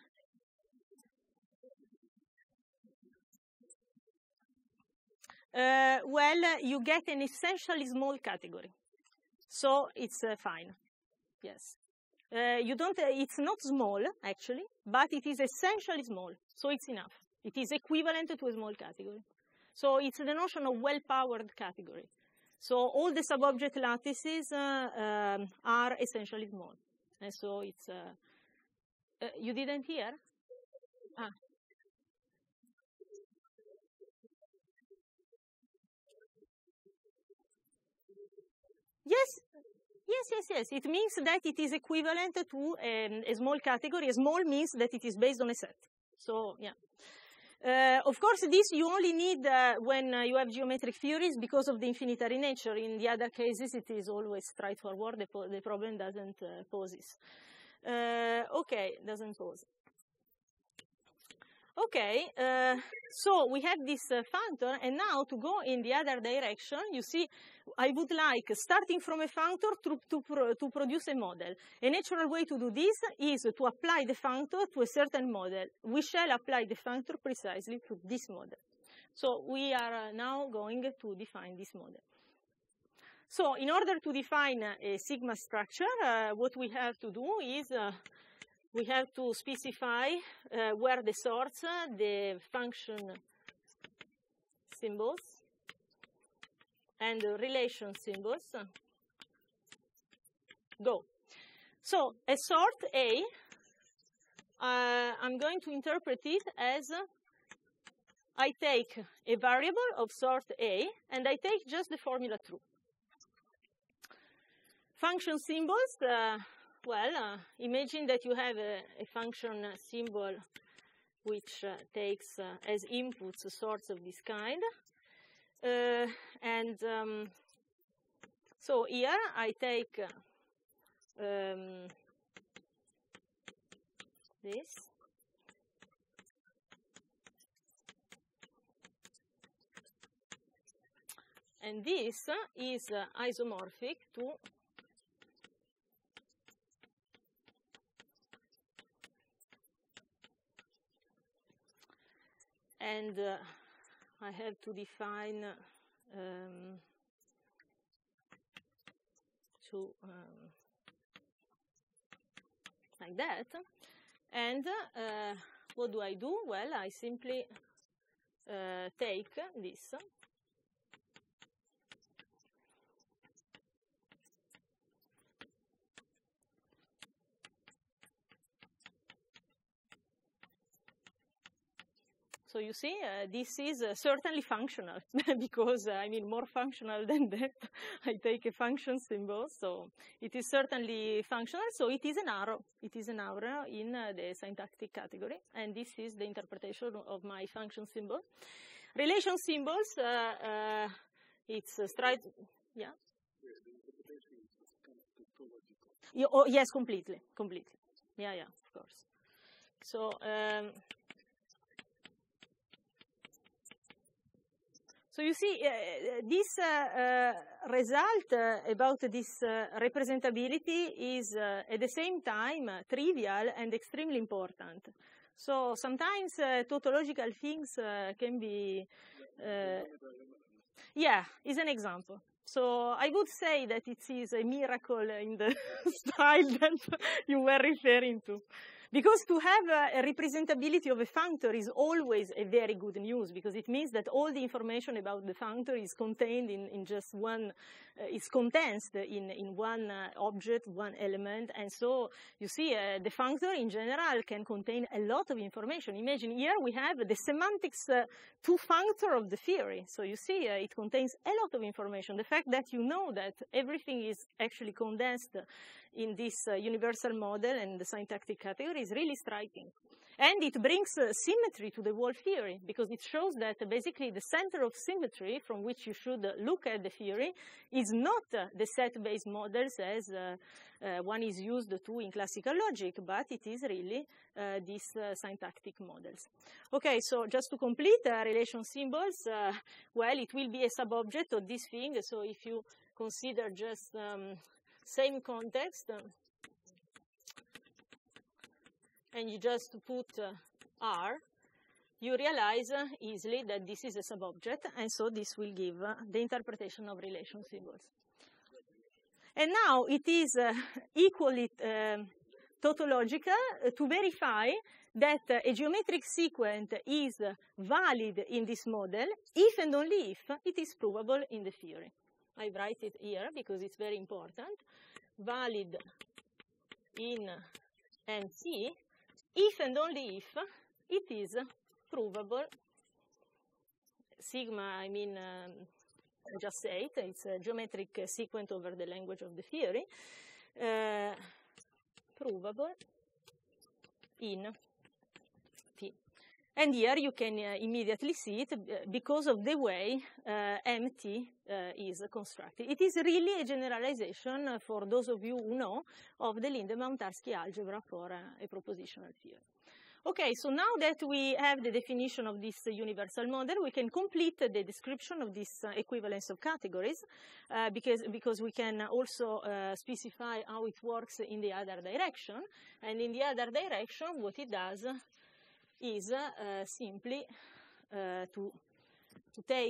[SPEAKER 1] well, you get an essentially small category, so it's fine. Yes, you don't. It's not small actually, but it is essentially small, so it's enough. It is equivalent to a small category. So it's the notion of well-powered category. So all the subobject lattices are essentially small, and so it's. You didn't hear? Ah. Yes. It means that it is equivalent to a small category. A small means that it is based on a set. So, yeah. Of course, this you only need when you have geometric theories because of the infinitary nature. In the other cases, it is always straightforward. The problem doesn't poses. Okay, doesn't pose. Okay, so we have this functor, and now to go in the other direction, you see, I would like, starting from a functor to produce a model. A natural way to do this is to apply the functor to a certain model. We shall apply the functor precisely to this model. So we are now going to define this model. So in order to define a sigma structure, what we have to do is we have to specify where the sorts, the function symbols, and the relation symbols go. So a sort A, I'm going to interpret it as I take a variable of sort A, and I take just the formula true. Function symbols, well, imagine that you have a function symbol which takes as inputs sorts of this kind. So here I take this. And this is isomorphic to and I have to define like that. And what do I do? Well, I simply take this. So you see, this is certainly functional because, I mean, more functional than that. I take a function symbol, so it is certainly functional. So it is an arrow. It is an arrow in the syntactic category, and this is the interpretation of my function symbol. Relation symbols, it's straight, yeah? Oh, yes, completely. Yeah, of course. So, So you see, this result about this representability is at the same time trivial and extremely important. So sometimes tautological things can be, yeah, is an example. So I would say that it is a miracle in the style that you were referring to. Because to have a representability of a functor is always a very good news, because it means that all the information about the functor is contained in just one, is condensed in one object, one element. And so you see the functor in general can contain a lot of information. Imagine here we have the semantics two functor of the theory. So you see it contains a lot of information. The fact that you know that everything is actually condensed in this universal model and the syntactic category is really striking. And it brings symmetry to the whole theory, because it shows that basically the center of symmetry from which you should look at the theory is not the set-based models as one is used to in classical logic, but it is really these syntactic models. Okay, so just to complete relation symbols, well, it will be a subobject of this thing. So if you consider just same context, and you just put R, you realize easily that this is a subobject, and so this will give the interpretation of relation symbols. And now it is equally tautological to verify that a geometric sequence is valid in this model if and only if it is provable in the theory. I write it here because it's very important. Valid in NC if and only if it is provable. Sigma, I mean, just say it, it's a geometric sequence over the language of the theory. Provable in T. And here you can immediately see it because of the way MT is constructed. It is really a generalization for those of you who know of the Lindemann-Tarski algebra for a propositional theory. Okay, so now that we have the definition of this universal model, we can complete the description of this equivalence of categories because we can also specify how it works in the other direction. And in the other direction, what it does is simply to take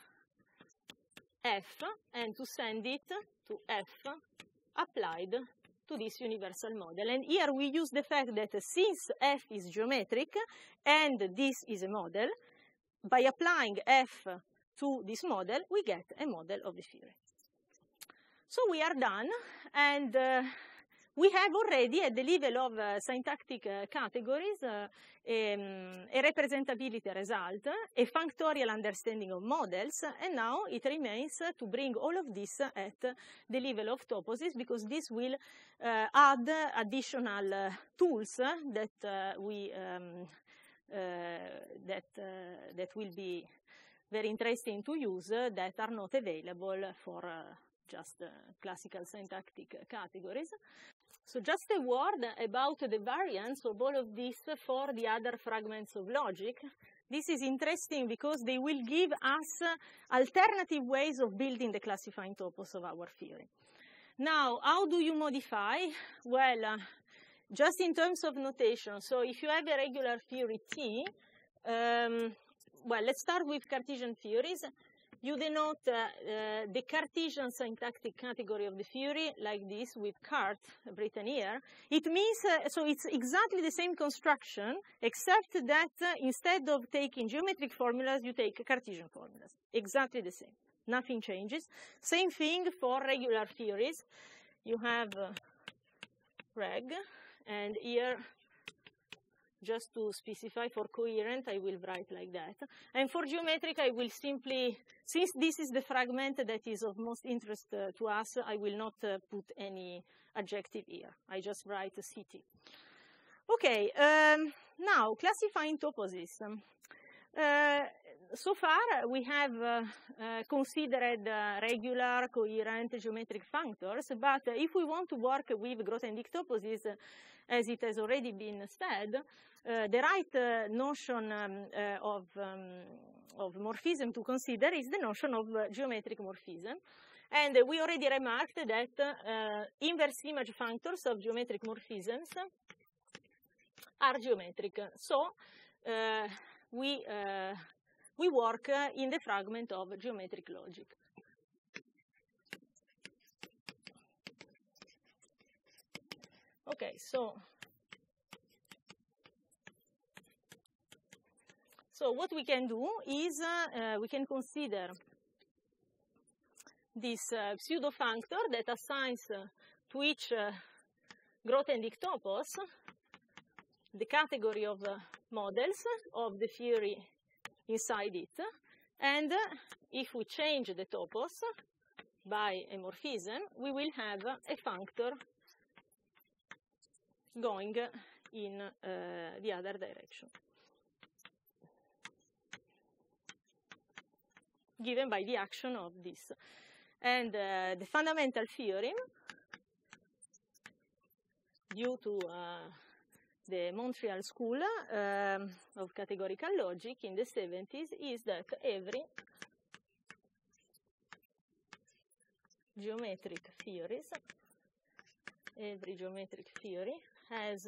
[SPEAKER 1] F and to send it to F applied to this universal model. And here we use the fact that since F is geometric and this is a model, by applying F to this model, we get a model of the theory. So we are done, and we have already at the level of syntactic categories a representability result, a functorial understanding of models, and now it remains to bring all of this at the level of toposes, because this will add additional tools that that will be very interesting to use that are not available for just classical syntactic categories. So just a word about the variance of all of this for the other fragments of logic. This is interesting because they will give us alternative ways of building the classifying topos of our theory. Now, how do you modify? Well, just in terms of notation. So if you have a regular theory T, well, let's start with Cartesian theories. You denote the Cartesian syntactic category of the theory like this with cart written here. It means, so it's exactly the same construction, except that instead of taking geometric formulas, you take Cartesian formulas. Exactly the same. Nothing changes. Same thing for regular theories. You have reg, and here, just to specify for coherent, I will write like that. And for geometric, I will simply, since this is the fragment that is of most interest to us, I will not put any adjective here. I just write CT. Okay, now classifying toposes. so far, we have considered regular, coherent geometric functors, but if we want to work with Grothendieck toposes, as it has already been said, the right notion of morphism to consider is the notion of geometric morphism. And we already remarked that inverse image functors of geometric morphisms are geometric. So we work in the fragment of geometric logic. Okay, so what we can do is we can consider this pseudo functor that assigns to each Grothendieck topos the category of models of the theory inside it, and if we change the topos by a morphism, we will have a functor going in the other direction, given by the action of this. And the fundamental theorem, due to the Montreal School of Categorical Logic in the 70s, is that every geometric theory has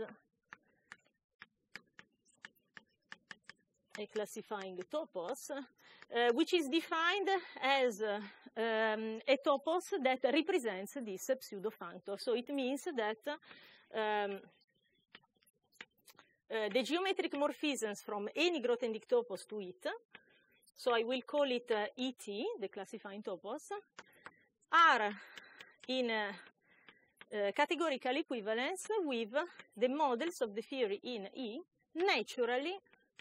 [SPEAKER 1] a classifying topos, which is defined as a topos that represents this pseudo functor. So it means that the geometric morphisms from any Grothendieck topos to it, so I will call it ET, the classifying topos, are in categorical equivalence with the models of the theory in E, naturally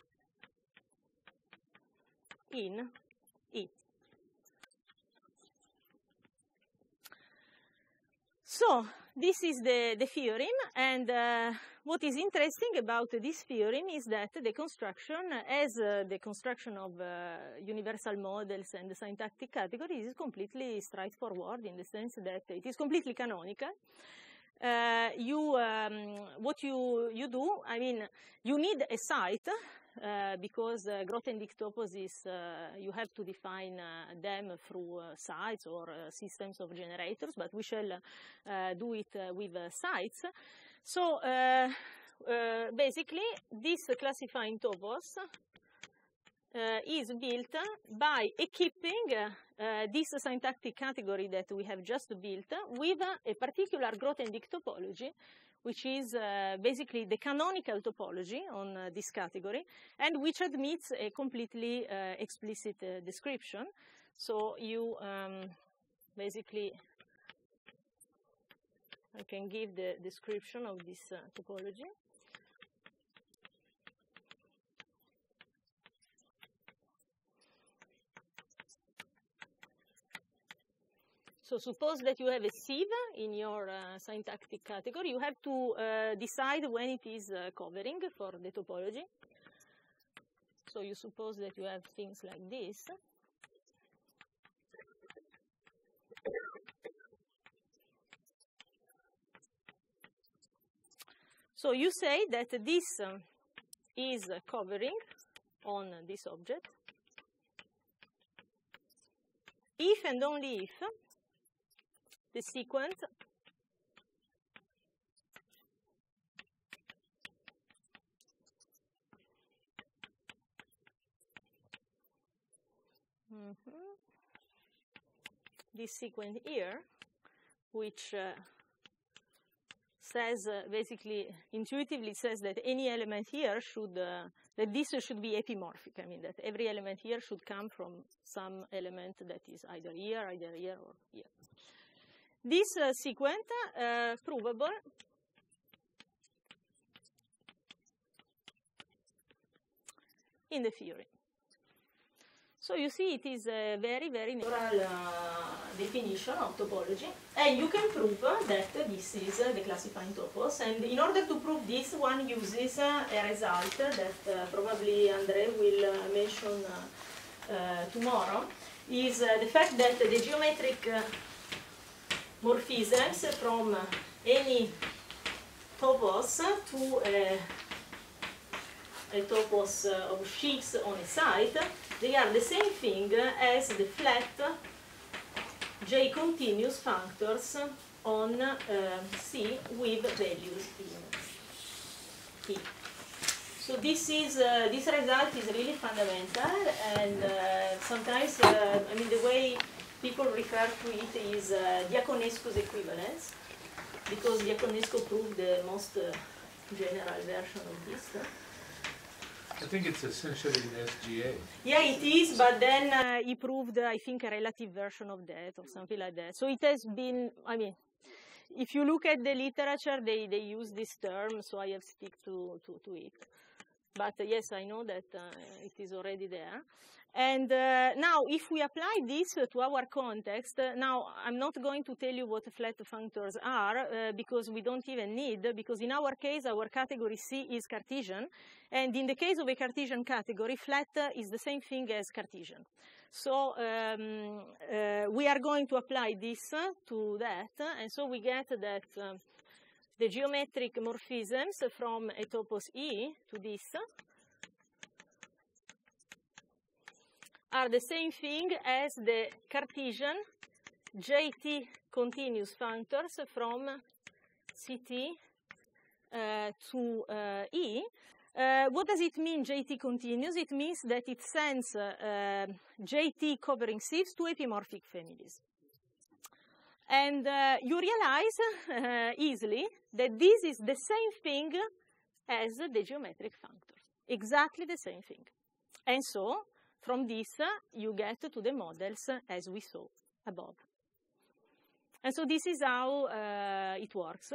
[SPEAKER 1] in E. So this is the theorem, and what is interesting about this theorem is that the construction, as the construction of universal models and the syntactic categories, is completely straightforward in the sense that it is completely canonical. What you do, I mean, you need a site because Grothendieck toposes, you have to define them through sites or systems of generators, but we shall do it with sites. So basically, this classifying topos is built by equipping this syntactic category that we have just built with a particular Grothendieck topology, which is basically the canonical topology on this category, and which admits a completely explicit description. So you basically, I can give the description of this topology. So suppose that you have a sieve in your syntactic category. You have to decide when it is covering for the topology. So you suppose that you have things like this. So you say that this is covering on this object if and only if the sequent this sequence here, which says basically intuitively says that any element here should that this should be epimorphic. I mean that every element here should come from some element that is either here or here. This sequence provable in the theory. So you see, it is a very, very natural definition of topology, and you can prove that this is the classifying topos. And in order to prove this, one uses a result that probably André will mention tomorrow, is the fact that the geometric morphisms from any topos to a topos of sheets on a site, they are the same thing as the flat J continuous functors on C with values in E. So this result is really fundamental, and sometimes, I mean, the way people refer to it is Diaconescu's equivalence, because Diaconescu proved the most general version of this.
[SPEAKER 6] I think it's essentially an SGA.
[SPEAKER 1] Yeah, it is, but then he proved, I think, a relative version of that or something like that. So it has been, I mean, if you look at the literature, they use this term, so I have stick to it. But yes, I know that it is already there. And now, if we apply this to our context, now I'm not going to tell you what flat functors are because we don't even need, because in our case, our category C is Cartesian. And in the case of a Cartesian category, flat is the same thing as Cartesian. So we are going to apply this to that. And so we get that the geometric morphisms from a topos E to this are the same thing as the Cartesian JT continuous functors from CT to E. What does it mean, JT continuous? It means that it sends JT covering sieves to epimorphic families. And you realize easily that this is the same thing as the geometric functors. Exactly the same thing. And so, from this, you get to the models as we saw above. And so this is how it works.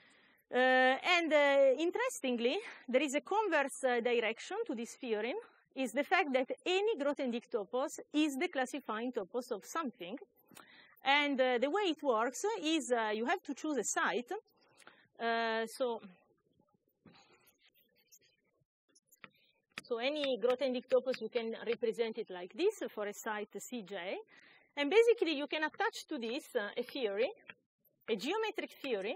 [SPEAKER 1] Interestingly, there is a converse direction to this theorem, is the fact that any Grothendieck topos is the classifying topos of something. And the way it works is you have to choose a site. So any Grothendieck topos, you can represent it like this for a site Cj. And basically, you can attach to this a theory, a geometric theory,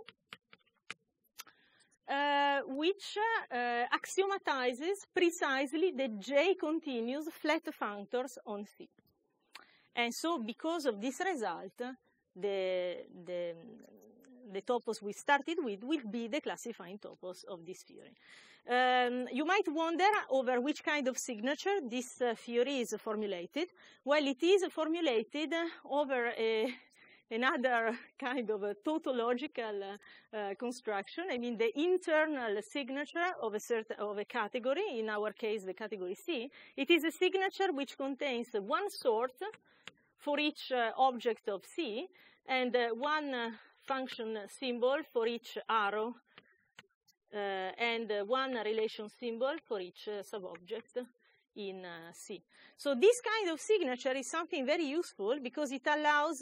[SPEAKER 1] which axiomatizes precisely the J continuous flat functors on C. And so, because of this result, the topos we started with will be the classifying topos of this theory. You might wonder over which kind of signature this theory is formulated. Well, it is formulated over another kind of a tautological construction. I mean, the internal signature of a category, in our case, the category C. It is a signature which contains one sort for each object of C and one function symbol for each arrow and one relation symbol for each subobject in C. So this kind of signature is something very useful because it allows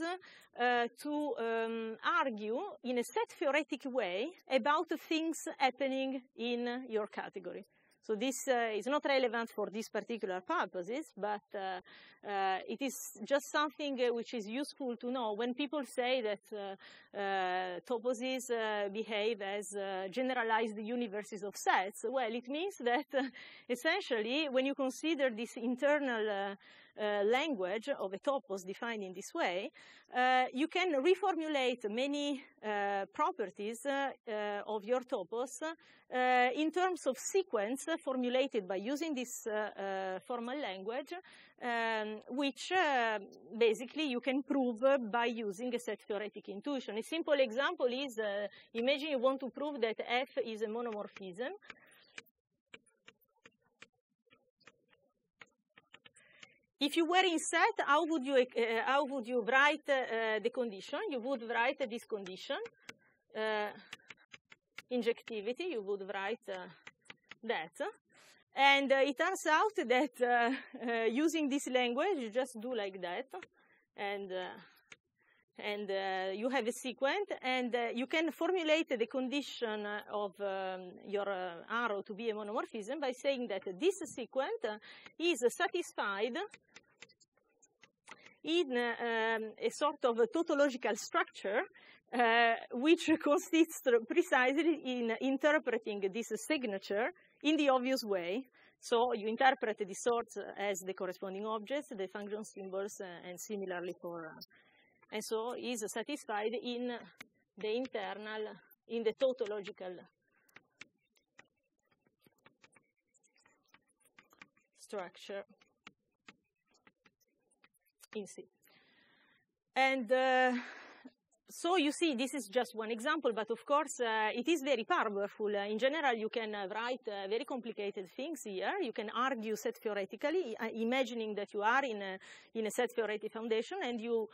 [SPEAKER 1] to argue in a set theoretic way about things happening in your category. So this is not relevant for these particular purposes, but it is just something which is useful to know when people say that toposes behave as generalized universes of sets. Well, it means that essentially when you consider this internal language of a topos defined in this way, you can reformulate many properties of your topos in terms of sequence formulated by using this formal language, which basically you can prove by using a set theoretic intuition. A simple example is, imagine you want to prove that F is a monomorphism. If you were in set, how would you write the condition? You would write this condition. Injectivity, you would write that. And it turns out that using this language, you just do like that. And you have a sequence, and you can formulate the condition of your arrow to be a monomorphism by saying that this sequence is satisfied in a sort of a tautological structure which consists precisely in interpreting this signature in the obvious way. So you interpret the sorts as the corresponding objects, the function symbols, and similarly for, and so is satisfied in the internal, in the tautological structure in C. And so you see, this is just one example, but of course it is very powerful. In general, you can write very complicated things here. You can argue set theoretically, imagining that you are in a set theoretic foundation, and you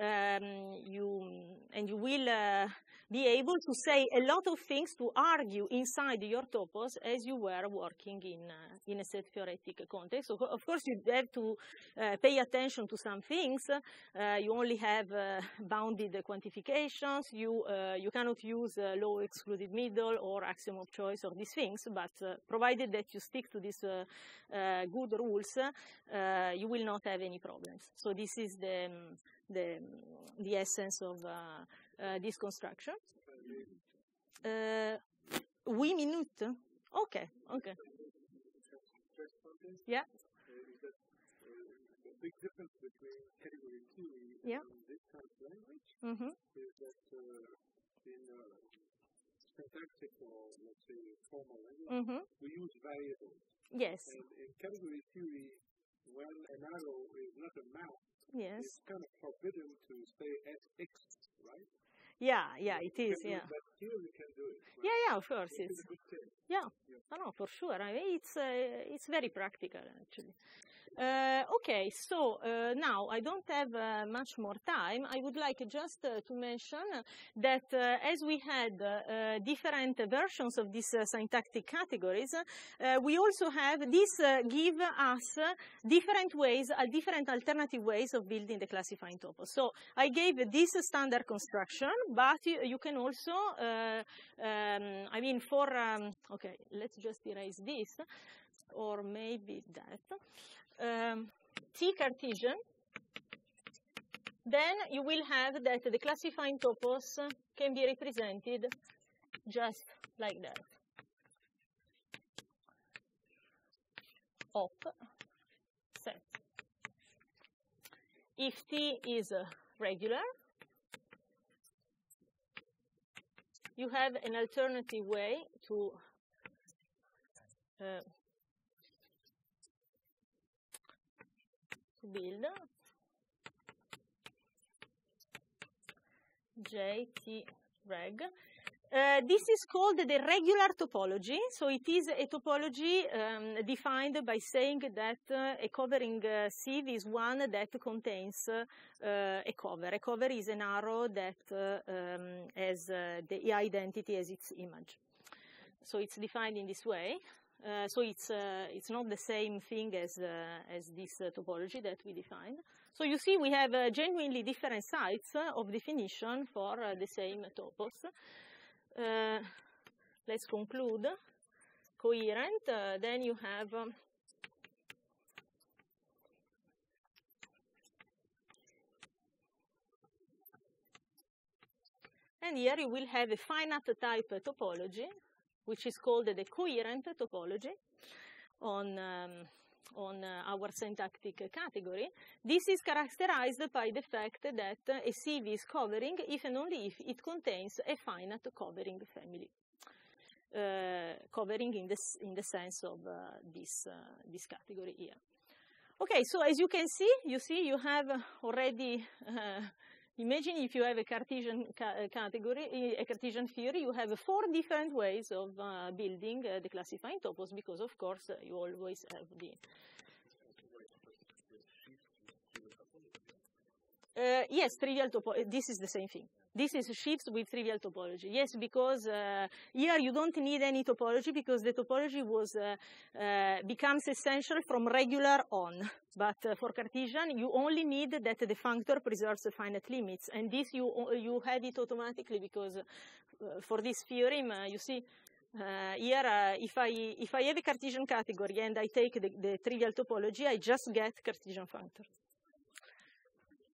[SPEAKER 1] will be able to say a lot of things to argue inside your topos as you were working in a set theoretic context. So of course, you have to pay attention to some things. You only have bounded quantification. You cannot use low excluded middle or axiom of choice or these things, but provided that you stick to these good rules, you will not have any problems. So this is the essence of this construction. 8 minutes? Okay, okay. Yeah.
[SPEAKER 3] The big difference between category theory
[SPEAKER 1] yeah.
[SPEAKER 3] and this kind of language is that in syntactic or, let's say, formal language, we use variables.
[SPEAKER 1] Yes.
[SPEAKER 3] And in category theory, when an arrow is not a map,
[SPEAKER 1] yes.
[SPEAKER 3] it's kind of forbidden to say SX, right?
[SPEAKER 1] Yeah, yeah, it is, yeah.
[SPEAKER 3] But here we can do it. Right?
[SPEAKER 1] Yeah, yeah, of course. It's
[SPEAKER 3] a good thing.
[SPEAKER 1] Yeah, no, for sure. I mean, it's very practical, actually. Okay, so now I don't have much more time. I would like just to mention that as we had different versions of these syntactic categories, we also have this give us different ways, different alternative ways of building the classifying topos. So I gave this standard construction, but you can also, I mean, for, okay, let's just erase this, or maybe that. T Cartesian, then you will have that the classifying topos can be represented just like that. Op set. If T is regular, you have an alternative way to build JT reg. This is called the regular topology. So it is a topology defined by saying that a covering sieve is one that contains a cover. A cover is an arrow that has the identity as its image. So it's defined in this way. So it's not the same thing as this topology that we defined. So you see we have genuinely different sites of definition for the same topos. Let's conclude. Coherent, then you have and here you will have a finite type topology, which is called the coherent topology on our syntactic category. This is characterized by the fact that a sieve is covering if and only if it contains a finite covering family. Covering in the sense of this category here. Okay, so as you can see, you have already imagine if you have a Cartesian category, a Cartesian theory, you have 4 different ways of building the classifying topos, because of course you always have the yes, trivial topology. This is the same thing. This is sheaves with trivial topology. Yes, because here you don't need any topology, because the topology becomes essential from regular on. But for Cartesian, you only need that the functor preserves the finite limits, and this you have it automatically, because for this theorem, you see here if I have a Cartesian category and I take the trivial topology, I just get Cartesian functor.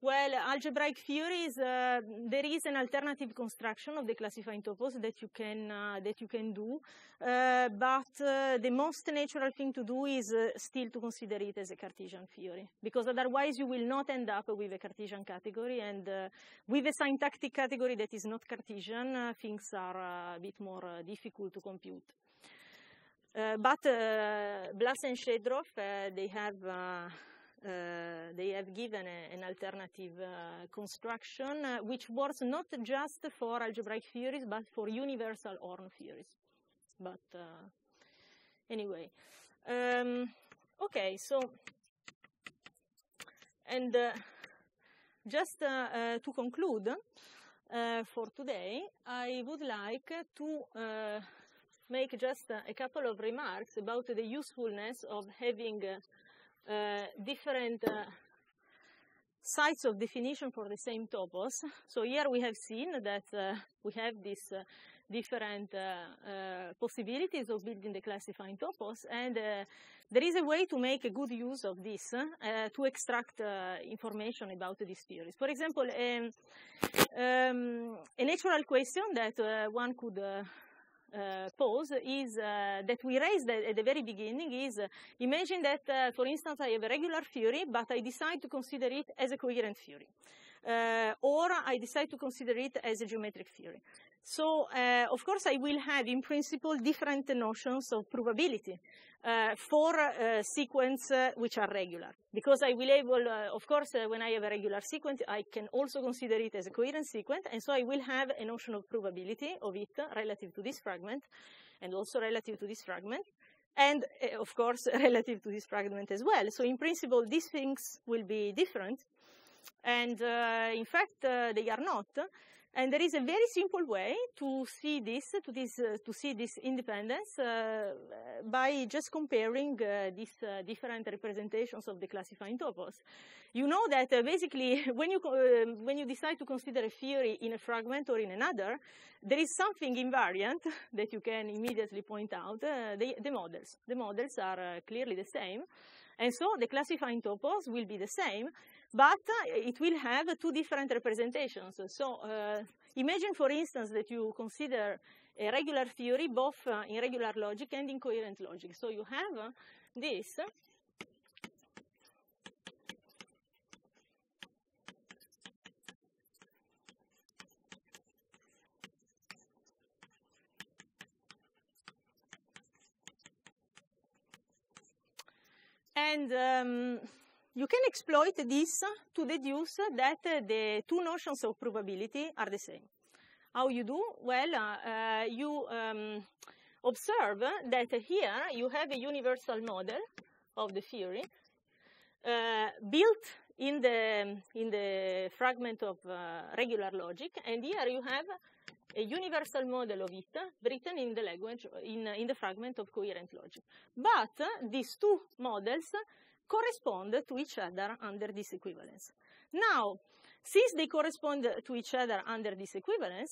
[SPEAKER 1] Well, algebraic theories, there is an alternative construction of the classifying topos that you can do, but the most natural thing to do is still to consider it as a Cartesian theory, because otherwise you will not end up with a Cartesian category, and with a syntactic category that is not Cartesian, things are a bit more difficult to compute. But Blas and Shedroff, they have given an alternative construction which works not just for algebraic theories but for universal Horn theories. But anyway, okay, so, and just to conclude for today, I would like to make just a couple of remarks about the usefulness of having different sites of definition for the same topos. So here we have seen that we have these different possibilities of building the classifying topos, and there is a way to make a good use of this to extract information about these theories. For example, a natural question that one could pose is that we raised at the very beginning is imagine that, for instance, I have a regular theory, but I decide to consider it as a coherent theory. Or I decide to consider it as a geometric theory. So, of course, I will have, in principle, different notions of probability for sequence which are regular. Because I will able, of course, when I have a regular sequence, I can also consider it as a coherent sequence, and so I will have a notion of probability of it relative to this fragment, and also relative to this fragment, and, of course, relative to this fragment as well. So, in principle, these things will be different. And in fact, they are not. And there is a very simple way to see this, to see this independence by just comparing these different representations of the classifying topos. You know that basically, when you decide to consider a theory in a fragment or in another, there is something invariant that you can immediately point out: the models. The models are clearly the same. And so the classifying topos will be the same, but it will have two different representations. So imagine, for instance, that you consider a regular theory both in regular logic and in coherent logic. So you have this. And you can exploit this to deduce that the two notions of probability are the same. How you do? Well, you observe that here you have a universal model of the theory built in the fragment of regular logic, and here you have a universal model of it written in the language in the fragment of coherent logic. But these two models correspond to each other under this equivalence. Now, since they correspond to each other under this equivalence,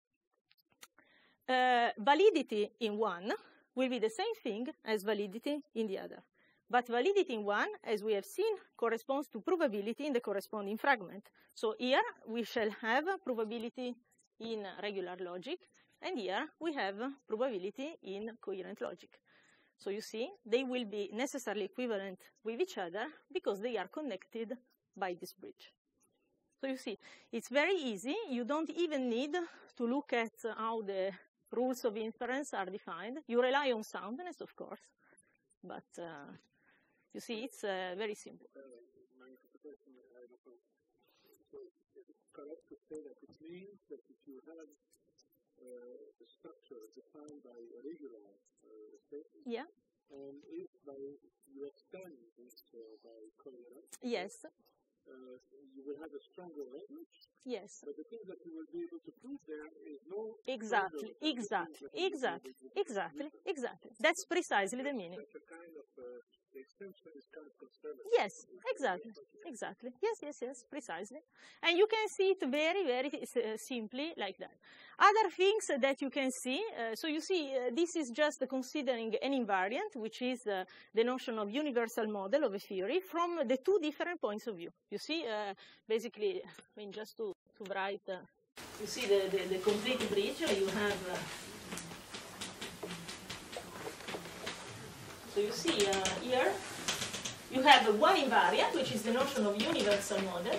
[SPEAKER 1] validity in one will be the same thing as validity in the other. But validity in one, as we have seen, corresponds to probability in the corresponding fragment. So here we shall have probability in regular logic, and here we have probability in coherent logic. So you see, they will be necessarily equivalent with each other because they are connected by this bridge. So you see, it's very easy. You don't even need to look at how the rules of inference are defined. You rely on soundness, of course, but you see, it's very simple.
[SPEAKER 11] My interpretation, I don't know. So is it correct to say that it means that if you have a structure defined by a regular statement,
[SPEAKER 1] yeah,
[SPEAKER 11] and if you extend this by coherent,
[SPEAKER 1] yes,
[SPEAKER 11] you will have a stronger language.
[SPEAKER 1] Yes.
[SPEAKER 11] But the thing that you will be able to prove there is no.
[SPEAKER 1] Exactly. That's precisely the meaning.
[SPEAKER 11] Such a kind of the extension is kind of conservative.
[SPEAKER 1] Yes, exactly. Yes, precisely. And you can see it very, very simply like that. Other things that you can see, so you see, this is just considering an invariant, which is the notion of universal model of a theory from the two different points of view. You see, basically, I mean, just to write, you see the complete bridge. You have, so you see here, you have one invariant, which is the notion of universal model.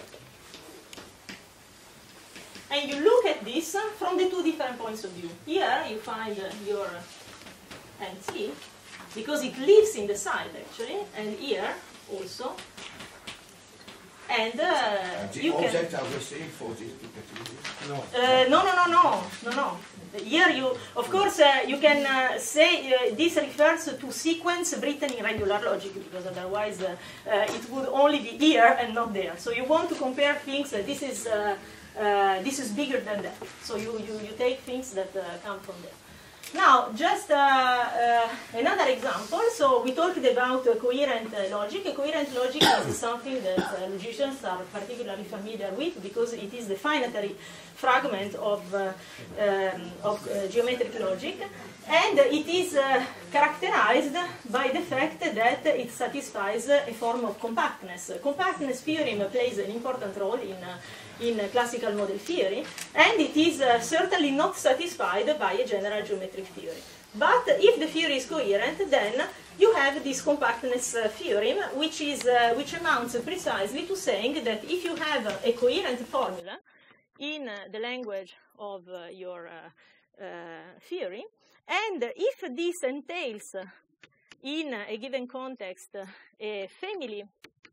[SPEAKER 1] And you look at this from the two different points of view. Here you find your NT, because it lives in the site actually, and here also. And you can.
[SPEAKER 7] Objects are the same for these two
[SPEAKER 1] No.
[SPEAKER 7] categories?
[SPEAKER 1] No. Here you, of course, you can say this refers to sequence written in regular logic, because otherwise it would only be here and not there. So you want to compare things. This is bigger than that. So you take things that come from there. Now, just another example. So we talked about coherent logic. Coherent logic is something that logicians are particularly familiar with, because it is the finitary fragment of geometric logic, and it is characterized by the fact that it satisfies a form of compactness. Compactness theorem plays an important role in classical model theory, and it is certainly not satisfied by a general geometric theory. But if the theory is coherent, then you have this compactness theorem, which amounts precisely to saying that if you have a coherent formula in the language of your theory, and if this entails in a given context a family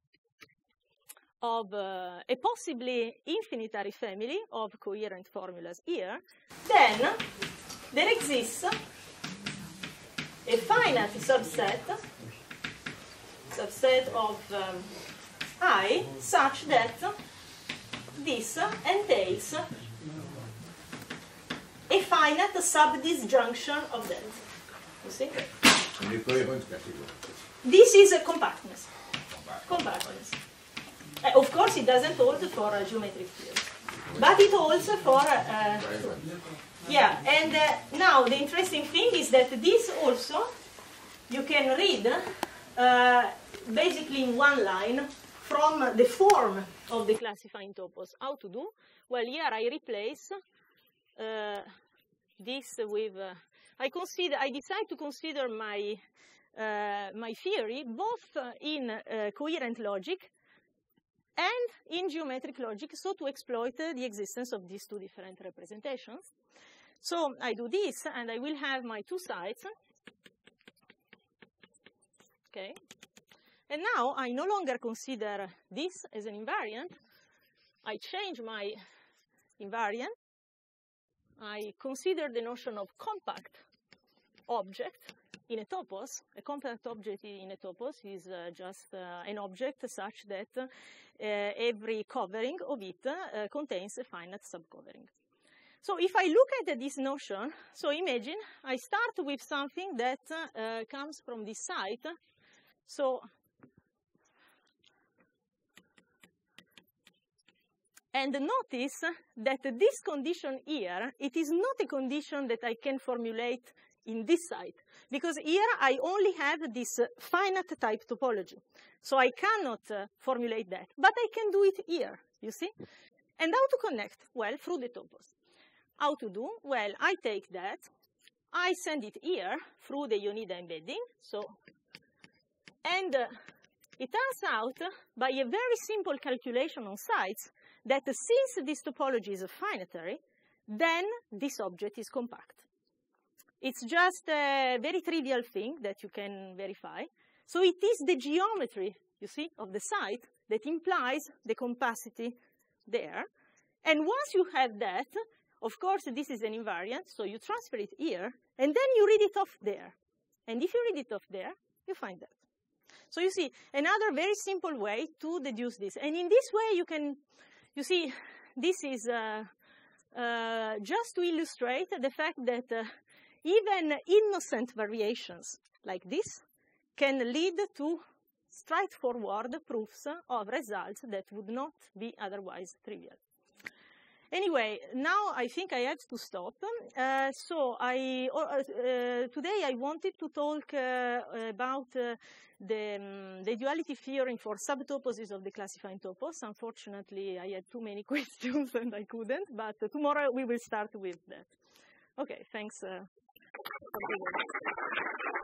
[SPEAKER 1] of a possibly infinitary family of coherent formulas here, then there exists a finite subset of I such that this entails a finite subdisjunction of that. You see? This is a compactness. Compactness. Of course, it doesn't hold for geometric theory, but it holds for. Yeah, and now the interesting thing is that this also you can read basically in one line from the form of the classifying topos. How to do? Well, here I replace this with. I decide to consider my my theory both in coherent logic and in geometric logic, so to exploit the existence of these two different representations. So I do this, and I will have my two sides. Okay. And now I no longer consider this as an invariant. I change my invariant. I consider the notion of compact object in a topos. A compact object in a topos is just an object such that every covering of it contains a finite subcovering. So if I look at this notion, so imagine I start with something that comes from this site. So, and notice that this condition here, it is not a condition that I can formulate in this site, because here I only have this finite type topology. So I cannot formulate that, but I can do it here, you see? And how to connect? Well, through the topos. How to do? Well, I take that, I send it here through the Ionida embedding, so, and it turns out, by a very simple calculation on sites, that since this topology is finitary, then this object is compact. It's just a very trivial thing that you can verify. So it is the geometry, you see, of the site that implies the compacity there. And once you have that, of course, this is an invariant, so you transfer it here, and then you read it off there. And if you read it off there, you find that. So you see, another very simple way to deduce this. And in this way, you can, you see, this is just to illustrate the fact that even innocent variations like this can lead to straightforward proofs of results that would not be otherwise trivial. Anyway, now I think I have to stop. Today I wanted to talk about the duality theorem for subtoposes of the classifying topos. Unfortunately, I had too many questions and I couldn't, but tomorrow we will start with that. Okay, thanks.